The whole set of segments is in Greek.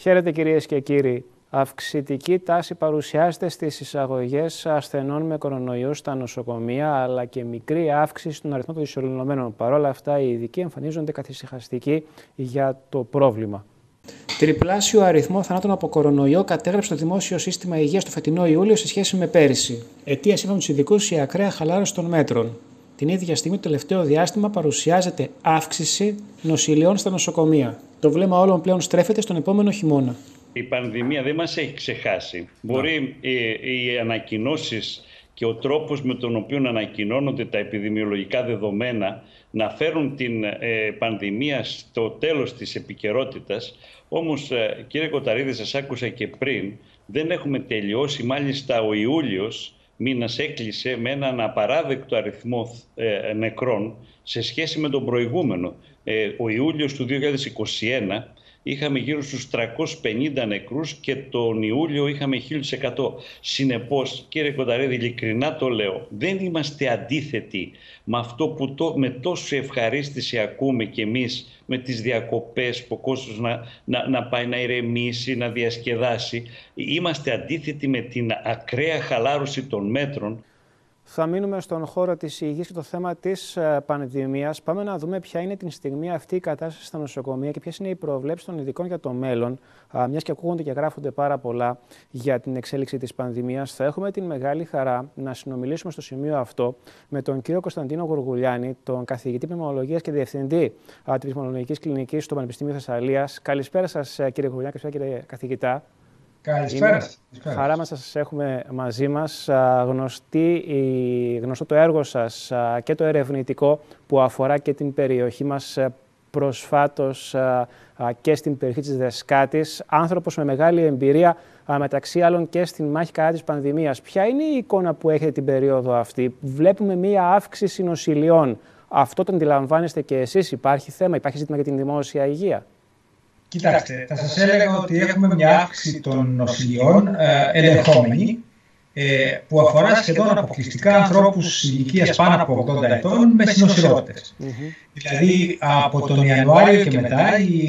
Χαίρετε κυρίες και κύριοι. Αυξητική τάση παρουσιάζεται στις εισαγωγές ασθενών με κορονοϊό στα νοσοκομεία, αλλά και μικρή αύξηση στον αριθμό των ισολυνωμένων. Παρ' όλα αυτά, οι ειδικοί εμφανίζονται καθησυχαστικοί για το πρόβλημα. Τριπλάσιο αριθμό θανάτων από κορονοϊό κατέγραψε το Δημόσιο Σύστημα Υγείας το φετινό Ιούλιο σε σχέση με πέρυσι. Αιτία, σύμφωνα με τους ειδικούς, η ακραία χαλάρωση των μέτρων. Την ίδια στιγμή, το τελευταίο διάστημα, παρουσιάζεται αύξηση νοσηλειών στα νοσοκομεία. Το βλέμμα όλων πλέον στρέφεται στον επόμενο χειμώνα. Η πανδημία δεν μας έχει ξεχάσει. Μπορεί οι ανακοινώσεις και ο τρόπος με τον οποίο ανακοινώνονται τα επιδημιολογικά δεδομένα να φέρουν την πανδημία στο τέλος της επικαιρότητας. Όμως, κύριε Κοταρίδη, σας άκουσα και πριν, δεν έχουμε τελειώσει. Μάλιστα, ο Ιούλιος μήνας έκλεισε με έναν απαράδεκτο αριθμό νεκρών σε σχέση με τον προηγούμενο. Ο Ιούλιος του 2021 είχαμε γύρω στους 350 νεκρούς και τον Ιούλιο είχαμε 1100. Συνεπώς, κύριε Κονταρίδη, ειλικρινά το λέω, δεν είμαστε αντίθετοι με αυτό που με τόσο ευχαρίστηση ακούμε κι εμείς, με τις διακοπές, που ο κόσμος να πάει να ηρεμήσει, να διασκεδάσει. Είμαστε αντίθετοι με την ακραία χαλάρωση των μέτρων. Θα μείνουμε στον χώρο της υγείας και το θέμα της πανδημίας. Πάμε να δούμε ποια είναι την στιγμή αυτή η κατάσταση στα νοσοκομεία και ποιες είναι οι προβλέψεις των ειδικών για το μέλλον. Μιας και ακούγονται και γράφονται πάρα πολλά για την εξέλιξη της πανδημίας, θα έχουμε την μεγάλη χαρά να συνομιλήσουμε στο σημείο αυτό με τον κύριο Κωνσταντίνο Γουργουλιάνη, τον καθηγητή Πνευμονολογίας και διευθυντή της Πνευμονολογικής Κλινικής στο Πανεπιστήμιο Θεσσαλίας. Καλησπέρα σας, κύριε Γουργουλιάνη, καλησπέρα, κύριε καθηγητά. Καλησπέρα. Χαρά μας να σας έχουμε μαζί μας. Γνωστό το έργο σας και το ερευνητικό που αφορά και την περιοχή μας προσφάτως και στην περιοχή της Δεσκάτης. Άνθρωπος με μεγάλη εμπειρία μεταξύ άλλων και στην μάχη κατά της πανδημίας. Ποια είναι η εικόνα που έχετε την περίοδο αυτή? Βλέπουμε μία αύξηση νοσηλειών. Αυτό το αντιλαμβάνεστε και εσείς? Υπάρχει θέμα, υπάρχει ζήτημα για την δημόσια υγεία? Κοιτάξτε, θα σας έλεγα ότι έχουμε μια αύξηση των νοσηλειών ελεγχόμενη που αφορά σχεδόν αποκλειστικά ανθρώπους ηλικίας πάνω από 80 ετών με συνοσιρότητες. Δηλαδή, από τον Ιανουάριο και μετά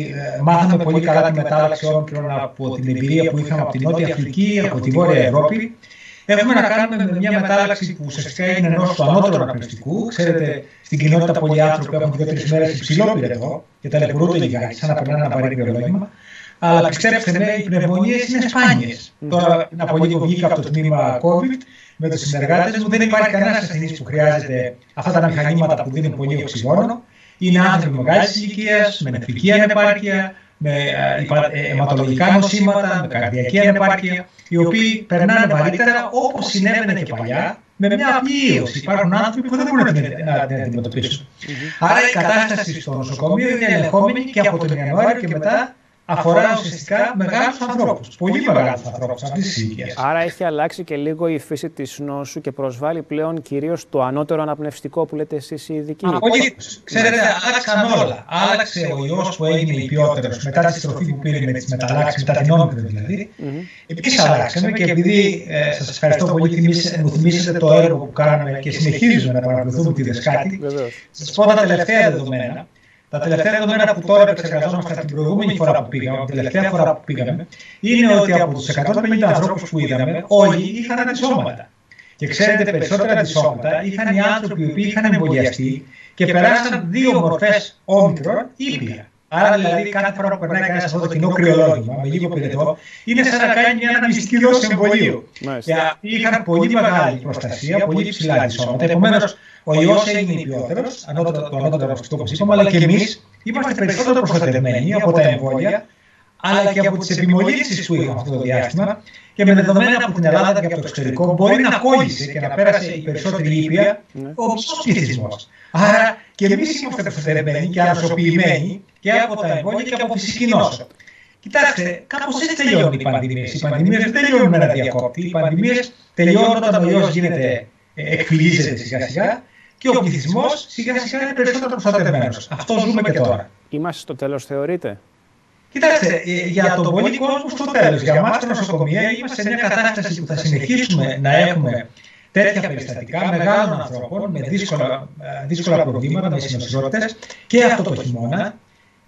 μάθαμε πολύ καλά τη μετάλλαξη όμικρον από την εμπειρία που είχαμε από την Νότια Αφρική, από τη Βόρεια Ευρώπη. Έχουμε να κάνουμε με μια μετάλλαξη που ουσιαστικά είναι ενός του ανώτερου αναπνευστικού. Ξέρετε, στην κοινότητα πολλοί άνθρωποι έχουν 2-3 μέρες υψηλό πυρετό και ταλαιπωρούνται λιγάκι, σαν να περνάνε ένα βαρύ βιολόγημα. Αλλά πιστέψτε με, οι πνευμονίες είναι σπάνιες. Τώρα, πριν από λίγο βγήκα από το τμήμα COVID με τους συνεργάτες μου. Δεν υπάρχει κανένας ασθενής που χρειάζεται αυτά τα μηχανήματα που δίνουν πολύ οξυγόνο. Είναι άνθρωποι μεγάλης ηλικίας, με νεφρική ανεπάρκεια, με αιματολογικά νοσήματα, με καρδιακή ανεπάρκεια, οι οποίοι περνάνε βαρύτερα όπως συνέβαινε και παλιά, με μια απλή ίωση. Υπάρχουν άνθρωποι που δεν μπορούν να την αντιμετωπίσουν. Άρα η κατάσταση στο νοσοκομείο είναι ελεγχόμενη και από τον Ιανουάριο και μετά αφορά ουσιαστικά μεγάλους ανθρώπους, πολύ μεγάλους ανθρώπους αυτής της ηλικίας. Άρα έχει αλλάξει και λίγο η φύση της νόσου και προσβάλλει πλέον κυρίως το ανώτερο αναπνευστικό που λέτε εσείς οι ειδικοί. Απολύτως. Ξέρετε, άλλαξαν όλα. Άλλαξε ο ιός που έγινε λιπιότερος μετά τη στροφή που πήρε με τις μεταλλάξεις, μετά την όμικρον δηλαδή. Επίσης αλλάξαμε και επειδή σας ευχαριστώ πολύ, μου θυμίσατε το έργο που κάναμε και συνεχίζουμε να παρακολουθούμε τη Δεσκάτη. Σας πω τα τελευταία δεδομένα. Τα τελευταία δεδομένα που τώρα επεξεργαζόμαστε την προηγούμενη φορά που πήγαμε, την τελευταία φορά που πήγαμε, είναι ότι από τους 150 ανθρώπους που είδαμε, όλοι είχαν αντισώματα. Και ξέρετε, περισσότερα αντισώματα είχαν οι άνθρωποι οι οποίοι είχαν εμβολιαστεί και περάσαν 2 μορφές όμικρον ήπια. Άρα, δηλαδή, κάθε φορά που περνάει κανένα αυτό το κοινό κρυολόγημα με λίγο πυρετό, είναι σαν να κάνει μια μυστική δόση εμβολίου. Είχαν πολύ μεγάλη προστασία, πολύ ψηλά αντισώματα. Επομένως, ο ιός έγινε ιππιότερος, το ανώτερο αυτό όπως είπαμε, αλλά και εμείς είμαστε περισσότερο προστατευμένοι από τα εμβόλια, αλλά και από τις επιμολύνσεις που είχαμε αυτό το διάστημα. Και με δεδομένα από την Ελλάδα και από το εξωτερικό, μπορεί να κόλλησε και να πέρασε η περισσότερη ήπια ο μισός πληθυσμός. Άρα και εμείς είμαστε προστατευμένοι και ανοσοποιημένοι και από τα εμβόλια και από φυσική νόσο. Κοιτάξτε, κάπως έτσι τελειώνουν οι πανδημίες. Οι πανδημίες δεν τελειώνουν με ένα διακόπτη. Οι πανδημίες τελειώνουν όταν ο ιός εκφυλίζεται σιγά-σιγά και ο πληθυσμός σιγά-σιγά είναι περισσότερο προστατευμένος. Αυτό ζούμε και τώρα. Είμαστε στο τέλος, θεωρείτε? Κοιτάξτε, για τον πολύ κόσμο στο τέλος. Για εμάς τα νοσοκομεία είμαστε σε μια κατάσταση που θα συνεχίσουμε να έχουμε τέτοια περιστατικά μεγάλων ανθρώπων με δύσκολα προβλήματα, με συνοσιρότητες και αυτό το χειμώνα.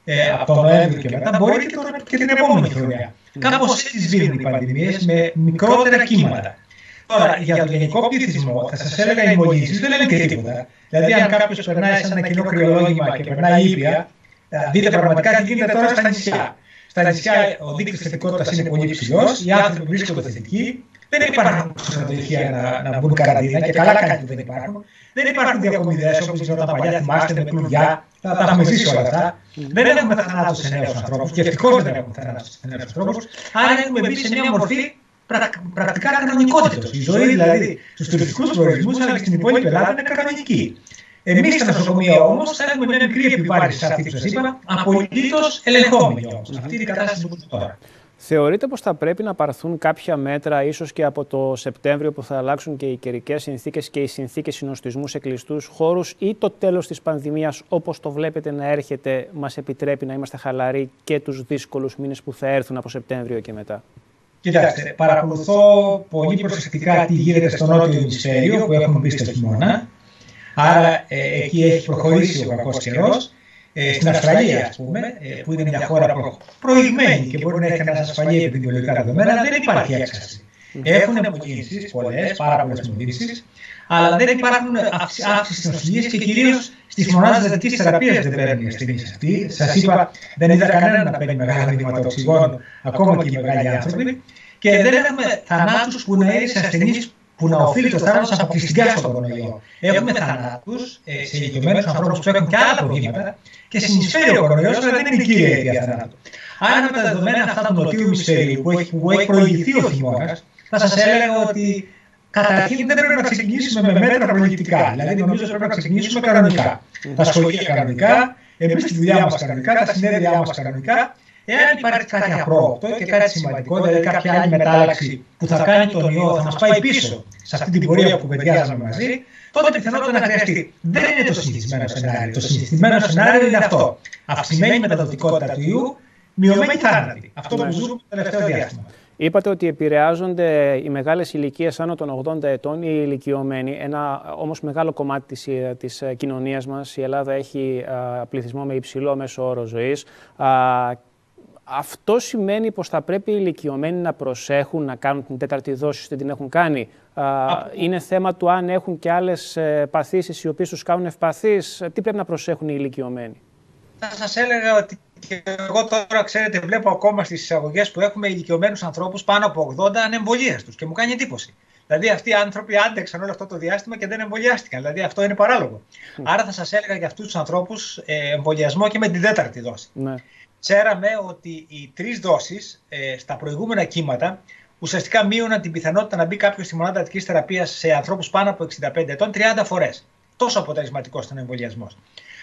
από τον Νοέμβριο και μετά, μπορεί και την επόμενη χρονιά. Κάπως έτσι σβήνουν οι πανδημίες με μικρότερα κύματα. Τώρα, για τον γενικό πληθυσμό, θα σας έλεγα, οι μολύνσεις δεν λένε και τίποτα. Δηλαδή, αν κάποιος περνάει σε ένα κοινό κρυολόγημα και περνάει ήπια, δείτε πραγματικά τι γίνεται τώρα στα νησιά. Στα νησιά ο δείκτης θετικότητας είναι πολύ ψηλός, οι άνθρωποι που βρίσκονται θετικοί, δεν υπάρχουν ξενοδοχεία να μπουν καραντίνα και καλά κάνει που δεν υπάρχουν. Δεν υπάρχουν διακομιδές όπως γινόταν παλιά, θυμάστε, με κλουβιά, τα έχουμε ζήσει όλα αυτά. Δεν έχουμε θανάτους σε νέους ανθρώπους και ευτυχώς δεν έχουμε θανάτους σε νέους ανθρώπους. Άρα έχουμε μπει σε μια μορφή πρακτικά κανονικότητας. Η ζωή δηλαδή στους τουριστικούς προορισμούς αλλά και στην υπόλοιπη Ελλάδα είναι κανονική. Εμείς στα νοσοκομεία όμως έχουμε μια μικρή επιβάρυνση, αυτή που σας είπα, απολύτως ελεγχόμενη όμως. Αυτή είναι η κατάσταση που τώρα. Θεωρείτε πως θα πρέπει να πάρθουν κάποια μέτρα, ίσως και από το Σεπτέμβριο, που θα αλλάξουν και οι καιρικές συνθήκες και οι συνθήκες συνοστισμού σε κλειστούς χώρους, ή το τέλος της πανδημίας, όπως το βλέπετε να έρχεται, μας επιτρέπει να είμαστε χαλαροί και τους δύσκολους μήνες που θα έρθουν από Σεπτέμβριο και μετά? Κοιτάξτε, παρακολουθώ πολύ προσεκτικά τι γίνεται στο νότιο ημισφαίριο που έχουμε μπει στο χειμώνα. Άρα εκεί έχει προχωρήσει ο κακός καιρός. Στην Αυστραλία, ας πούμε, που είναι μια χώρα προηγμένη και μπορεί να έχει ένα ασφαλή επιδημιολογικά δεδομένα, δεν υπάρχει έξαρση. Έχουν μολύνσεις, πάρα πολλές μολύνσεις, αλλά δεν υπάρχουν αύξηση στις νοσηλίες και κυρίως στις μονάδες εντατικής θεραπείας δεν παίρνουν οι ασθενείς αυτοί. Σας είπα, δεν είδα κανέναν να παίρνει μεγάλα δείγματα οξυγόνου, ακόμα και οι μεγάλοι άνθρωποι, και δεν έχουμε θανάτους που να είναι σε ασθενείς που να οφείλει το θάνατος αποκλειστικά στον κορονοϊό. Έχουμε θανάτους σε ηλικιωμένους ανθρώπους που έχουν και άλλα προβλήματα και συνεισφέρει ο κορονοϊός, αλλά δεν είναι η κύρια αιτία θανάτου. Άρα, με τα δεδομένα αυτά του νοτιού ημισφαιρίου που έχει προηγηθεί ο χειμώνας, θα σας έλεγα ότι καταρχήν δεν πρέπει να ξεκινήσουμε με μέτρα προληπτικά. Δηλαδή, νομίζω ότι πρέπει να ξεκινήσουμε κανονικά. Τα σχολεία κανονικά, εμείς τη δουλειά μας κανονικά, τα συνέδριά μας κανονικά. Εάν υπάρχει κάτι απρόοπτο και κάτι σημαντικό, δηλαδή κάποια άλλη μετάλλαξη που θα κάνει τον ιό, θα μας πάει πίσω σε αυτή την πορεία που κουβεντιάζαμε μαζί, τότε πιθανότατα να χρειαστεί. Δεν είναι το συνηθισμένο σενάριο. Το συνηθισμένο σενάριο είναι αυτό. Αυξημένη μεταδοτικότητα του ιού, μειωμένη θάνατη. Αυτό που ζούμε το τελευταίο διάστημα. Είπατε ότι επηρεάζονται οι μεγάλες ηλικίες άνω των 80 ετών, οι ηλικιωμένοι. Ένα όμως μεγάλο κομμάτι της κοινωνίας μας. Η Ελλάδα έχει πληθυσμό με υψηλό μέσο όρο ζωής. Αυτό σημαίνει πως θα πρέπει οι ηλικιωμένοι να προσέχουν, να κάνουν την τέταρτη δόση, ώστε την έχουν κάνει. Είναι θέμα του αν έχουν και άλλες παθήσεις οι οποίες τους κάνουν ευπαθείς. Τι πρέπει να προσέχουν οι ηλικιωμένοι? Θα σας έλεγα ότι και εγώ τώρα, ξέρετε, βλέπω ακόμα στις εισαγωγές που έχουμε ηλικιωμένους ανθρώπους πάνω από 80 ανεμβολίαστους και μου κάνει εντύπωση. Δηλαδή αυτοί οι άνθρωποι άντεξαν όλο αυτό το διάστημα και δεν εμβολιάστηκαν. Δηλαδή αυτό είναι παράλογο. Άρα θα σας έλεγα για αυτούς τους ανθρώπους εμβολιασμό και με την τέταρτη δόση. Ναι. Ξέραμε ότι οι 3 δόσεις στα προηγούμενα κύματα ουσιαστικά μείωναν την πιθανότητα να μπει κάποιος στη μονάδα εντατικής θεραπείας σε ανθρώπους πάνω από 65 ετών 30 φορές. Τόσο αποτελεσματικός ήταν ο εμβολιασμός.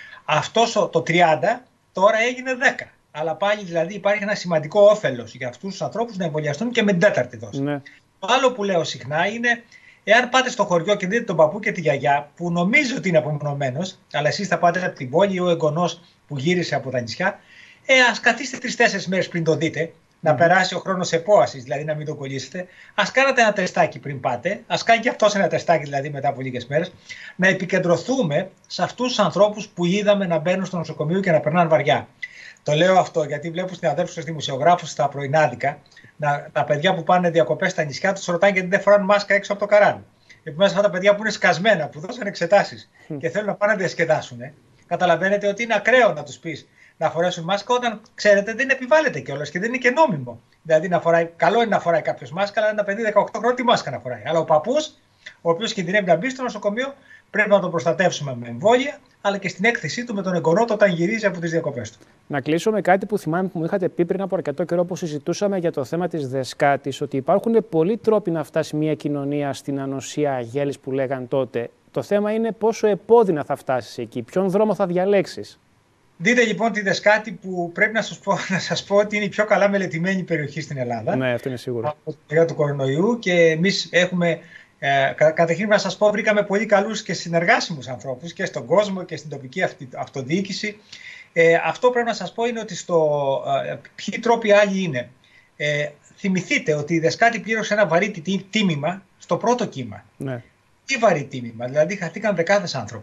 Αυτό το 30 τώρα έγινε 10. Αλλά πάλι δηλαδή υπάρχει ένα σημαντικό όφελος για αυτούς τους ανθρώπους να εμβολιαστούν και με την τέταρτη δόση. Ναι. Το άλλο που λέω συχνά είναι, εάν πάτε στο χωριό και δείτε τον παππού και τη γιαγιά που νομίζει ότι είναι απομονωμένος, αλλά εσείς θα πάτε από την πόλη ή ο εγγονός που γύρισε από τα νησιά, ας καθίστε 3-4 μέρες πριν το δείτε, να περάσει ο χρόνος επόασης, δηλαδή να μην το κολλήσετε. Ας κάνετε ένα τεστάκι πριν πάτε, ας κάνει και αυτός ένα τεστάκι δηλαδή μετά από λίγες μέρες, να επικεντρωθούμε σε αυτούς τους ανθρώπους που είδαμε να μπαίνουν στο νοσοκομείο και να περνάνε βαριά. Το λέω αυτό γιατί βλέπω στην αδέρφου σας δημοσιογράφους στα πρωινάδικα, τα παιδιά που πάνε διακοπές στα νησιά τους ρωτάνε γιατί δεν φοράνε μάσκα έξω από το καράβι. Επομένως αυτά τα παιδιά που είναι σκασμένα, που δώσαν εξετάσεις και θέλουν να πάνε να διασκεδάσουν, καταλαβαίνετε ότι είναι ακραίο να τους πεις να φορέσουν μάσκα όταν ξέρετε δεν επιβάλλεται κιόλας και δεν είναι και νόμιμο. Δηλαδή καλό είναι να φοράει κάποιος μάσκα, αλλά ένα παιδί 18 χρόνια τι μάσκα να φοράει. Αλλά ο παππούς, ο οποίος κινδυνεύει να μπει στο νοσοκομείο, πρέπει να τον προστατεύσουμε με εμβόλια, αλλά και στην έκθεσή του με τον εγγονό του όταν γυρίζει από τις διακοπές του. Να κλείσω με κάτι που θυμάμαι που μου είχατε πει πριν από αρκετό καιρό που συζητούσαμε για το θέμα της Δεσκάτης, ότι υπάρχουν πολλοί τρόποι να φτάσει μια κοινωνία στην ανοσία αγέλης που λέγαν τότε. Το θέμα είναι πόσο επώδυνα θα φτάσεις εκεί, ποιον δρόμο θα διαλέξεις. Δείτε λοιπόν τη Δεσκάτη που πρέπει να σας πω ότι είναι η πιο καλά μελετημένη περιοχή στην Ελλάδα. Ναι, αυτό είναι σίγουρο. Από την περίοδο του κορονοϊού και εμείς έχουμε, καταρχήν να σας πω, βρήκαμε πολύ καλούς και συνεργάσιμους ανθρώπους και στον κόσμο και στην τοπική αυτοδιοίκηση. Αυτό πρέπει να σας πω είναι ότι ποιοι τρόποι άλλοι είναι. Θυμηθείτε ότι η Δεσκάτη πλήρωσε ένα βαρύ τίμημα στο πρώτο κύμα. Ναι. Τι βαρύ τίμημα, δηλαδή χαθήκαν δεκάδες άνθρωποι.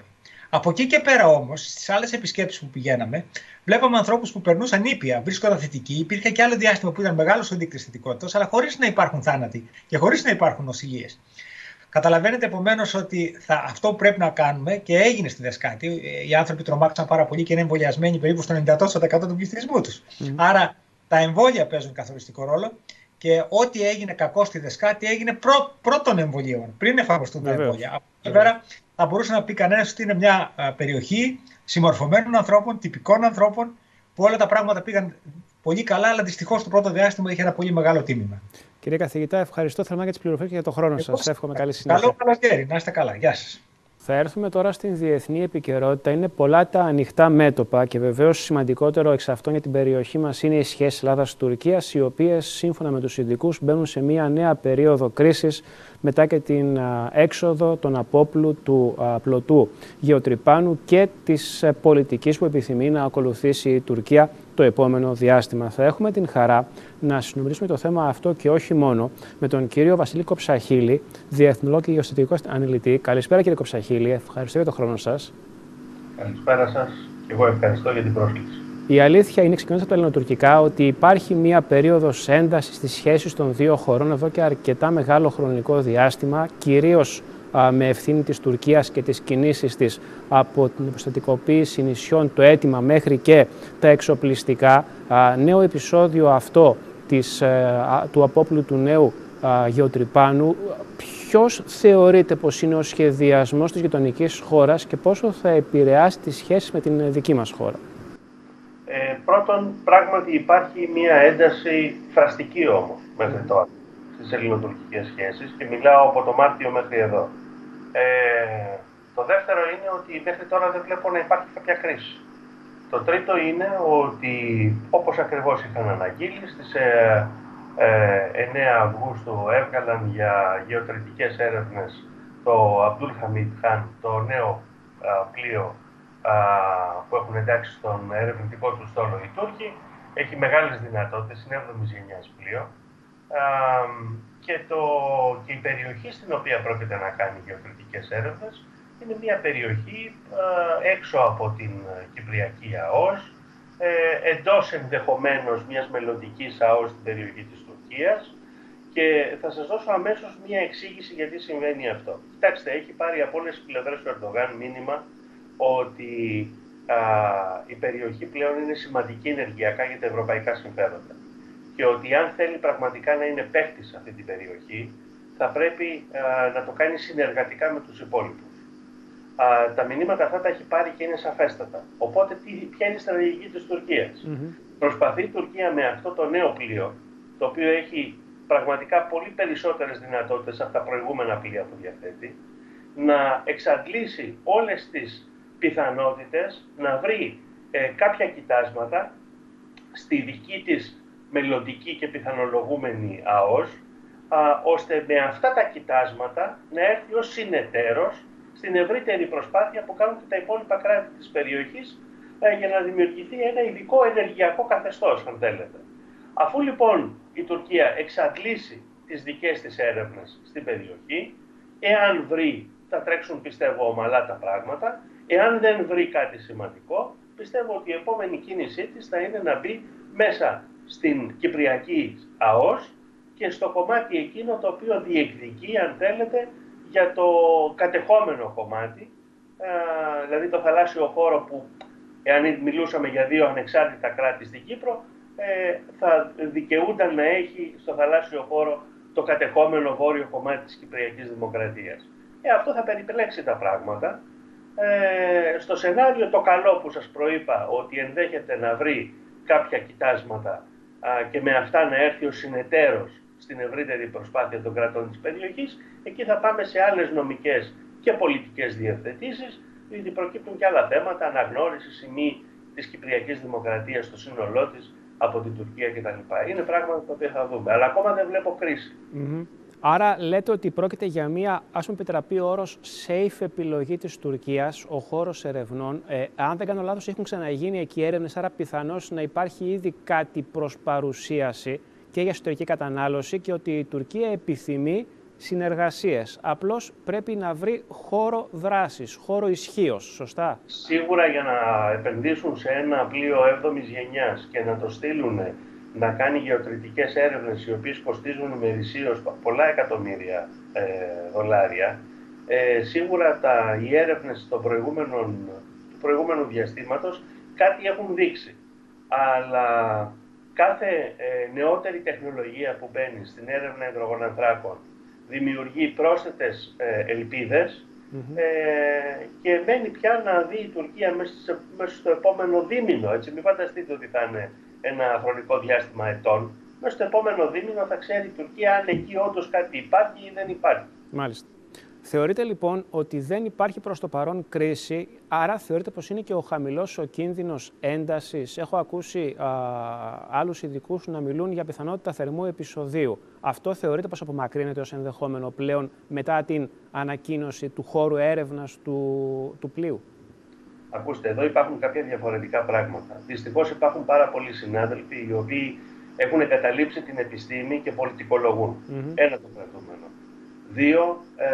Από εκεί και πέρα όμως, στις άλλες επισκέψεις που πηγαίναμε, βλέπαμε ανθρώπους που περνούσαν ήπια, βρίσκονταν θετικοί. Υπήρχε και άλλο διάστημα που ήταν μεγάλος ο δείκτης θετικότητας, αλλά χωρίς να υπάρχουν θάνατοι και χωρίς να υπάρχουν νοσηλίες. Καταλαβαίνετε επομένως ότι αυτό που πρέπει να κάνουμε, και έγινε στη Δεσκάτη, οι άνθρωποι τρομάξαν πάρα πολύ και είναι εμβολιασμένοι περίπου στο 90% του πληθυσμού τους. Άρα τα εμβόλια παίζουν καθοριστικό ρόλο. Και ό,τι έγινε κακό στη Δεσκάτη έγινε πρώτων εμβολίων, πριν εφαρμοστούν τα εμβόλια. Από εκεί πέρα θα μπορούσε να πει κανένας ότι είναι μια περιοχή συμμορφωμένων ανθρώπων, τυπικών ανθρώπων, που όλα τα πράγματα πήγαν πολύ καλά, αλλά δυστυχώς το πρώτο διάστημα είχε ένα πολύ μεγάλο τίμημα. Κύριε καθηγητά, ευχαριστώ θερμά για τις πληροφορίες και για τον χρόνο σας. Εύχομαι καλή συνέχεια. Καλό καλοκαίρι, να είστε καλά. Γεια σας. Θα έρθουμε τώρα στην διεθνή επικαιρότητα. Είναι πολλά τα ανοιχτά μέτωπα και βεβαίως σημαντικότερο εξ αυτών για την περιοχή μας είναι οι σχέσεις Ελλάδας-Τουρκίας, οι οποίες σύμφωνα με τους ειδικούς μπαίνουν σε μια νέα περίοδο κρίσης μετά και την έξοδο των απόπλου του πλωτού γεωτρυπάνου και της πολιτικής που επιθυμεί να ακολουθήσει η Τουρκία το επόμενο διάστημα. Θα έχουμε την χαρά να συνομιλήσουμε το θέμα αυτό και όχι μόνο με τον κύριο Βασίλη Κοψαχίλη, διεθνολόγο και γεωστρατηγικό αναλυτή. Καλησπέρα κύριε Κοψαχίλη, ευχαριστώ για τον χρόνο σας. Καλησπέρα σας και εγώ ευχαριστώ για την πρόσκληση. Η αλήθεια είναι, ξεκινώντας από τα ελληνοτουρκικά, ότι υπάρχει μία περίοδος έντασης στις σχέσεις των δύο χωρών εδώ και αρκετά μεγάλο χρονικό διάστημα, κυρίως με ευθύνη της Τουρκίας και τις κινήσεις της από την υποστατικοποίηση νησιών, το αίτημα μέχρι και τα εξοπλιστικά. Νέο επεισόδιο αυτό του απόπλου του νέου γεωτρυπάνου. Ποιος θεωρείτε πως είναι ο σχεδιασμός της γειτονικής χώρας και πόσο θα επηρεάσει τις σχέσεις με την δική μας χώρα? Πρώτον, πράγματι υπάρχει μια ένταση φραστική όμως μέχρι τώρα στις ελληνοτουρκικές σχέσεις και μιλάω από το Μάρτιο μέχρι εδώ. Το δεύτερο είναι ότι μέχρι τώρα δεν βλέπω να υπάρχει κάποια κρίση. Το τρίτο είναι ότι, όπως ακριβώς είχαν αναγγείλει, στις 9 Αυγούστου έβγαλαν για γεωτρητικές έρευνες το Αμπτούλ Χαμίτ Χάν, το νέο πλοίο που έχουν εντάξει στον ερευνητικό του στόλο οι Τούρκοι. Έχει μεγάλες δυνατότητες, είναι 7ης γενιάς πλοίο. Και η περιοχή στην οποία πρόκειται να κάνει γεωτρητικές έρευνες είναι μια περιοχή έξω από την Κυπριακή ΑΟΣ, εντός ενδεχομένως μιας μελλοντικής ΑΟΣ στην περιοχή της Τουρκίας, και θα σας δώσω αμέσως μια εξήγηση γιατί συμβαίνει αυτό. Κοιτάξτε, έχει πάρει από όλες τις πλευρές του Ερντογάν μήνυμα ότι η περιοχή πλέον είναι σημαντική ενεργειακά για τα ευρωπαϊκά συμφέροντα και ότι αν θέλει πραγματικά να είναι παίκτης σε αυτή την περιοχή θα πρέπει να το κάνει συνεργατικά με τους υπόλοιπους. Τα μηνύματα αυτά τα έχει πάρει και είναι σαφέστατα. Οπότε ποια είναι η στρατηγική της Τουρκίας? Προσπαθεί η Τουρκία με αυτό το νέο πλοίο, το οποίο έχει πραγματικά πολύ περισσότερες δυνατότητες από τα προηγούμενα πλοία που διαθέτει, να εξαντλήσει όλες τις πιθανότητες να βρει κάποια κοιτάσματα στη δική της μελλοντική και πιθανολογούμενη ΑΟΣ, ώστε με αυτά τα κοιτάσματα να έρθει ως συνεταίρος στην ευρύτερη προσπάθεια που κάνουν και τα υπόλοιπα κράτη της περιοχής για να δημιουργηθεί ένα ειδικό ενεργειακό καθεστώς, αν θέλετε. Αφού λοιπόν η Τουρκία εξαντλήσει τις δικές της έρευνες στην περιοχή, εάν βρει, θα τρέξουν πιστεύω ομαλά τα πράγματα, εάν δεν βρει κάτι σημαντικό, πιστεύω ότι η επόμενη κίνησή της θα είναι να μπει μέσα στην Κυπριακή ΑΟΣ και στο κομμάτι εκείνο το οποίο διεκδικεί, αν θέλετε, για το κατεχόμενο κομμάτι, δηλαδή το θαλάσσιο χώρο που, εάν μιλούσαμε για δύο ανεξάρτητα κράτη στην Κύπρο, θα δικαιούνταν να έχει στο θαλάσσιο χώρο το κατεχόμενο βόρειο κομμάτι της Κυπριακής Δημοκρατίας. Αυτό θα περιπλέξει τα πράγματα. Στο σενάριο το καλό που σας προείπα, ότι ενδέχεται να βρει κάποια κοιτάσματα και με αυτά να έρθει ο συνεταίρος στην ευρύτερη προσπάθεια των κρατών της περιοχής, εκεί θα πάμε σε άλλες νομικές και πολιτικές διευθετήσεις, γιατί προκύπτουν και άλλα θέματα, αναγνώρισης ή μη της Κυπριακής Δημοκρατίας στο σύνολό της από την Τουρκία κτλ. Είναι πράγματα τα οποία θα δούμε, αλλά ακόμα δεν βλέπω κρίση. Άρα λέτε ότι πρόκειται για μια, ας πούμε επιτραπεί ο όρος, safe επιλογή της Τουρκίας, ο χώρος ερευνών. Αν δεν κάνω λάθος, έχουν ξαναγίνει εκεί έρευνες, άρα πιθανώς να υπάρχει ήδη κάτι προς παρουσίαση και για εσωτερική κατανάλωση και ότι η Τουρκία επιθυμεί συνεργασίες. Απλώς πρέπει να βρει χώρο δράσης, χώρο ισχύως, σωστά? Σίγουρα για να επενδύσουν σε ένα πλοίο 7ης γενιάς και να το στείλουν να κάνει γεωτρητικές έρευνες, οι οποίες κοστίζουν ημερησίως πολλά εκατομμύρια δολάρια, σίγουρα οι έρευνες του προηγούμενου διαστήματος κάτι έχουν δείξει. Αλλά κάθε νεότερη τεχνολογία που μπαίνει στην έρευνα υδρογονανθράκων δημιουργεί πρόσθετες ελπίδες και μένει πια να δει η Τουρκία μέσα στο επόμενο δίμηνο. Έτσι, μην φανταστείτε ότι θα είναι ένα χρονικό διάστημα ετών. Μέσα στο επόμενο δίμηνο θα ξέρει η Τουρκία αν εκεί όντως κάτι υπάρχει ή δεν υπάρχει. Μάλιστα. Θεωρείτε λοιπόν ότι δεν υπάρχει προς το παρόν κρίση, άρα θεωρείτε πως είναι και ο χαμηλός ο κίνδυνος έντασης? Έχω ακούσει άλλους ειδικούς να μιλούν για πιθανότητα θερμού επεισοδίου. Αυτό θεωρείτε πως απομακρύνεται ως ενδεχόμενο πλέον μετά την ανακοίνωση του χώρου έρευνας του πλοίου? Ακούστε, εδώ υπάρχουν κάποια διαφορετικά πράγματα. Δυστυχώς υπάρχουν πάρα πολλοί συνάδελφοι οι οποίοι έχουν εγκαταλείψει την επιστήμη και πολιτικολογούν. Ένα το κρατούμενο. Δύο,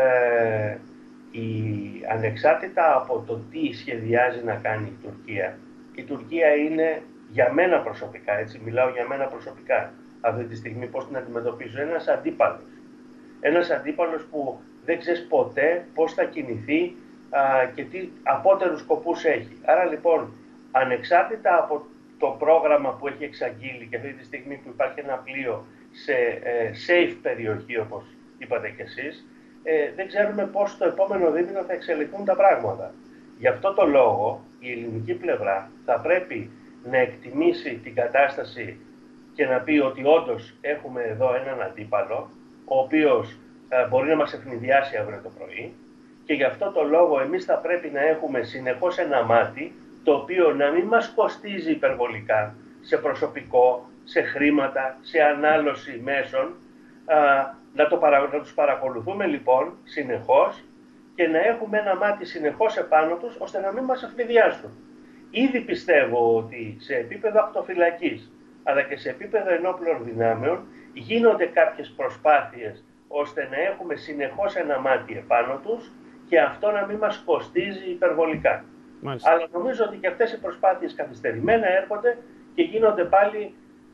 ανεξάρτητα από το τι σχεδιάζει να κάνει η Τουρκία είναι για μένα προσωπικά, έτσι μιλάω για μένα προσωπικά, αυτή τη στιγμή πώς την αντιμετωπίζω, ένας αντίπαλος. Ένας αντίπαλος που δεν ξέρεις ποτέ πώς θα κινηθεί και τι απότερους σκοπούς έχει. Άρα λοιπόν, ανεξάρτητα από το πρόγραμμα που έχει εξαγγείλει και αυτή τη στιγμή που υπάρχει ένα πλοίο σε safe περιοχή, όπως είπατε κι εσείς, δεν ξέρουμε πώς στο επόμενο δίμηνο θα εξελιχθούν τα πράγματα. Γι' αυτό το λόγο η ελληνική πλευρά θα πρέπει να εκτιμήσει την κατάσταση και να πει ότι όντως έχουμε εδώ έναν αντίπαλο, ο οποίος μπορεί να μας ευνηδιάσει αύριο το πρωί, και γι' αυτό το λόγο εμείς θα πρέπει να έχουμε συνεχώς ένα μάτι, το οποίο να μην μας κοστίζει υπερβολικά σε προσωπικό, σε χρήματα, σε ανάλωση μέσων, να τους παρακολουθούμε λοιπόν συνεχώς και να έχουμε ένα μάτι συνεχώς επάνω τους, ώστε να μην μας ευνηδιάσουν. Ήδη πιστεύω ότι σε επίπεδο ακτοφυλακής, αλλά και σε επίπεδο ενόπλων δυνάμεων, γίνονται κάποιες προσπάθειες ώστε να έχουμε συνεχώς ένα μάτι επάνω τους και αυτό να μην μας κοστίζει υπερβολικά. Μάλιστα. Αλλά νομίζω ότι και αυτές οι προσπάθειες καθυστερημένα έρχονται και γίνονται πάλι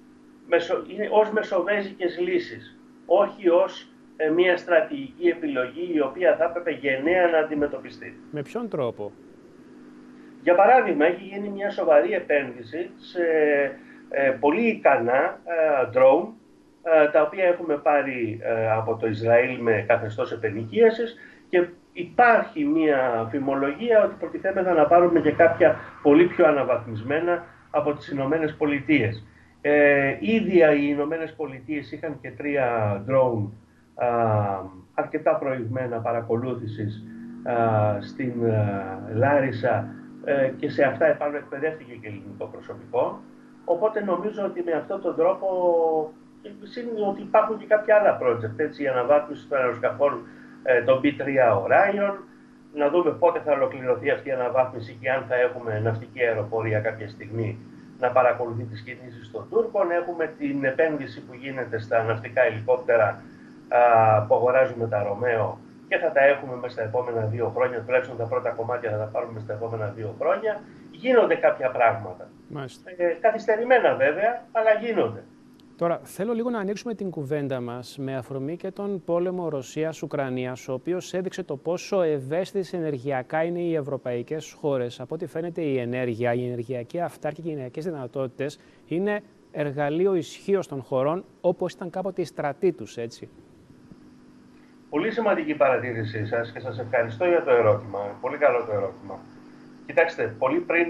ως μεσοβέζικες λύσεις, όχι ως μια στρατηγική επιλογή η οποία θα έπρεπε γενναία να αντιμετωπιστεί. Με ποιον τρόπο? Για παράδειγμα, έχει γίνει μια σοβαρή επένδυση σε πολύ ικανά drone, τα οποία έχουμε πάρει από το Ισραήλ με καθεστώς επενοικίασης και υπάρχει μια φημολογία ότι προτιθέμεθα να πάρουμε και κάποια πολύ πιο αναβαθμισμένα από τις Ηνωμένες Πολιτείες. Ήδη οι Ηνωμένες Πολιτείες είχαν και 3 drone αρκετά προηγμένα παρακολούθησης στην Λάρισα και σε αυτά επάνω εκπαιδεύτηκε και ελληνικό προσωπικό. Οπότε νομίζω ότι με αυτόν τον τρόπο είναι ότι υπάρχουν και κάποια άλλα project, έτσι, η αναβάθμιση των αεροσκαφών των B3 Orion, να δούμε πότε θα ολοκληρωθεί αυτή η αναβάθμιση και αν θα έχουμε ναυτική αεροπορία κάποια στιγμή να παρακολουθεί τις κινήσεις των Τούρκων. Έχουμε την επένδυση που γίνεται στα ναυτικά ελικόπτερα που αγοράζουμε τα Ρωμαίο και θα τα έχουμε μέσα στα επόμενα 2 χρόνια, τουλάχιστον τα πρώτα κομμάτια θα τα πάρουμε στα επόμενα 2 χρόνια. Γίνονται κάποια πράγματα. Καθυστερημένα βέβαια, αλλά γίνονται. Τώρα, θέλω λίγο να ανοίξουμε την κουβέντα μας με αφορμή και τον πόλεμο Ρωσίας-Ουκρανίας, ο οποίος έδειξε το πόσο ευαίσθητες ενεργειακά είναι οι ευρωπαϊκές χώρες. Από ό,τι φαίνεται η ενέργεια, η ενεργειακή αυτάρκεια και οι ενεργειακές δυνατότητες είναι εργαλείο ισχύως των χωρών, όπως ήταν κάποτε οι στρατοί τους, έτσι. Πολύ σημαντική παρατήρησή σας και σας ευχαριστώ για το ερώτημα. Πολύ καλό το ερώτημα. Κοιτάξτε, πολύ πριν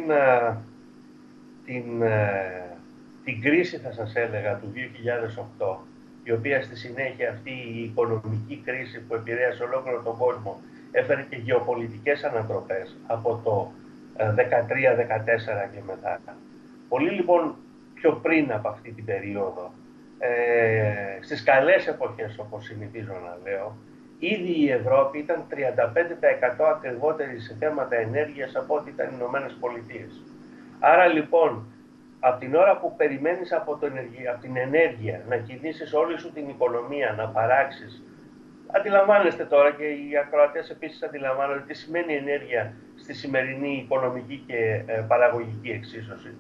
την κρίση, θα σας έλεγα, του 2008, η οποία στη συνέχεια αυτή η οικονομική κρίση που επηρέασε ολόκληρο τον κόσμο έφερε και γεωπολιτικές ανατροπές από το 2013-2014 και μετά. Πολύ λοιπόν πιο πριν από αυτή την περίοδο, στις καλές εποχές όπως συνηθίζω να λέω, ήδη η Ευρώπη ήταν 35% ακριβότερη σε θέματα ενέργειας από ό,τι ήταν οι Ηνωμένες Πολιτείες. Άρα λοιπόν, από την ώρα που περιμένεις από την ενέργεια να κινήσεις όλη σου την οικονομία, να παράξεις Αντιλαμβάνεστε τώρα και οι ακροατές επίσης αντιλαμβάνονται τι σημαίνει ενέργεια στη σημερινή οικονομική και παραγωγική εξίσωση.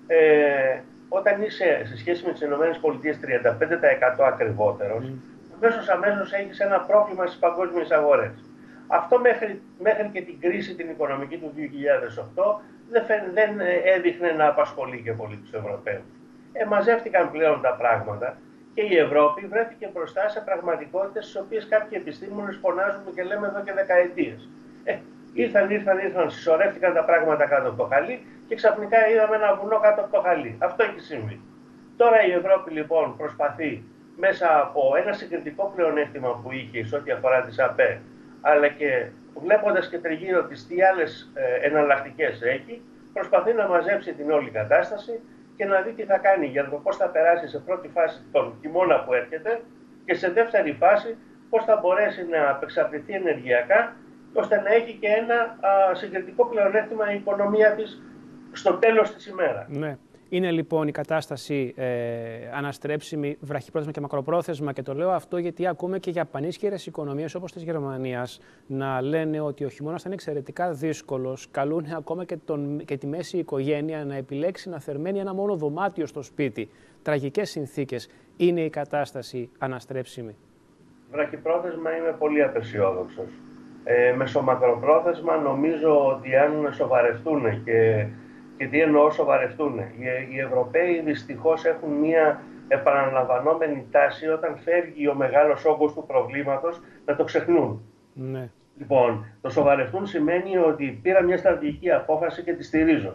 Όταν είσαι σε σχέση με τις ΗΠΑ 35% ακριβότερος, αμέσως έχεις ένα πρόβλημα στις παγκόσμιες αγορές. Αυτό μέχρι και την κρίση την οικονομική του 2008 δεν έδειχνε να απασχολεί και πολύ τους Ευρωπαίους. Μαζεύτηκαν πλέον τα πράγματα και η Ευρώπη βρέθηκε μπροστά σε πραγματικότητες στις οποίες κάποιοι επιστήμονες φωνάζουν και λέμε εδώ και δεκαετίες. Ήρθαν, συσσωρεύτηκαν τα πράγματα κάτω από το χαλί και ξαφνικά είδαμε ένα βουνό κάτω από το χαλί. Αυτό έχει συμβεί. Τώρα η Ευρώπη λοιπόν προσπαθεί μέσα από ένα συγκριτικό πλεονέκτημα που είχε σε ό,τι αφορά τις ΑΠΕ, αλλά και βλέποντας και τριγύρω της τι άλλες εναλλακτικές έχει, προσπαθεί να μαζέψει την όλη κατάσταση και να δει τι θα κάνει για το πώς θα περάσει σε πρώτη φάση τον χειμώνα που έρχεται και σε δεύτερη φάση πώς θα μπορέσει να απεξαρτηθεί ενεργειακά ώστε να έχει και ένα συγκριτικό πλεονέκτημα η οικονομία της στο τέλος της ημέρας. Ναι. Είναι λοιπόν η κατάσταση αναστρέψιμη βραχυπρόθεσμα και μακροπρόθεσμα, και το λέω αυτό γιατί ακούμε και για πανίσχυρες οικονομίες όπως της Γερμανίας να λένε ότι ο χειμώνας θα είναι εξαιρετικά δύσκολος. Καλούν ακόμα και τη μέση οικογένεια να επιλέξει να θερμαίνει ένα μόνο δωμάτιο στο σπίτι. Τραγικές συνθήκες. Είναι η κατάσταση αναστρέψιμη? Βραχυπρόθεσμα είμαι πολύ απεσιόδοξος. Μεσομακροπρόθεσμα νομίζω ότι αν σοβαρευτούν και τι εννοώ σοβαρευτούν. Οι Ευρωπαίοι δυστυχώς έχουν μια επαναλαμβανόμενη τάση όταν φεύγει ο μεγάλος όγκος του προβλήματος να το ξεχνούν. Ναι. Λοιπόν, το σοβαρευτούν σημαίνει ότι πήρα μια στρατηγική απόφαση και τη στηρίζω.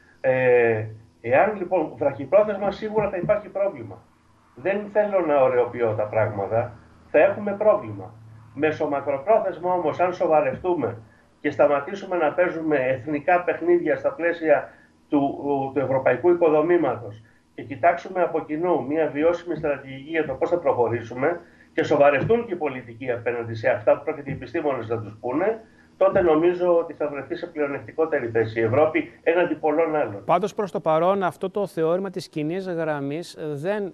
Εάν λοιπόν βραχυπρόθεσμα σίγουρα θα υπάρχει πρόβλημα. Δεν θέλω να ωρεοποιώ τα πράγματα, θα έχουμε πρόβλημα. Μεσομακροπρόθεσμα όμως, αν σοβαρευτούμε και σταματήσουμε να παίζουμε εθνικά παιχνίδια στα πλαίσια του ευρωπαϊκού οικοδομήματος και κοιτάξουμε από κοινού μια βιώσιμη στρατηγική για το πώς θα προχωρήσουμε και σοβαρευτούν και οι πολιτικοί απέναντι σε αυτά που πρόκειται οι επιστήμονες να τους πούνε, τότε νομίζω ότι θα βρεθεί σε πλεονεκτικότερη θέση η Ευρώπη έναντι πολλών άλλων. Πάντως προς το παρόν αυτό το θεώρημα της κοινής γραμμής δεν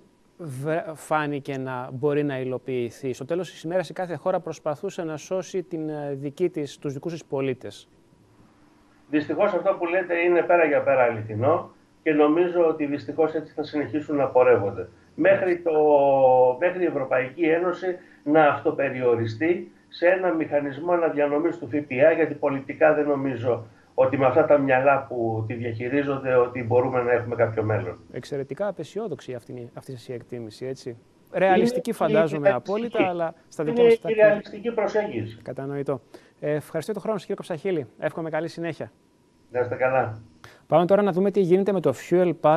φάνηκε να μπορεί να υλοποιηθεί. Στο τέλος της ημέρας η κάθε χώρα προσπαθούσε να σώσει τους δικούς της πολίτες. Δυστυχώς αυτό που λέτε είναι πέρα για πέρα αληθινό και νομίζω ότι δυστυχώς έτσι θα συνεχίσουν να πορεύονται. Μέχρι η Ευρωπαϊκή Ένωση να αυτοπεριοριστεί σε ένα μηχανισμό αναδιανομής του ΦΠΑ, γιατί πολιτικά δεν νομίζω ότι με αυτά τα μυαλά που τη διαχειρίζονται ότι μπορούμε να έχουμε κάποιο μέλλον. Εξαιρετικά απεσιόδοξη αυτή η εκτίμηση, έτσι. Ρεαλιστική φαντάζομαι απόλυτα, αλλά στα δικά μας. Είναι η ρεαλιστική προσέγγιση. Κατανοητό. Ευχαριστώ τον χρόνο σας, κύριε Κοψαχίλη. Εύχομαι καλή συνέχεια. Να είστε καλά. Πάμε τώρα να δούμε τι γίνεται με το Fuel Pass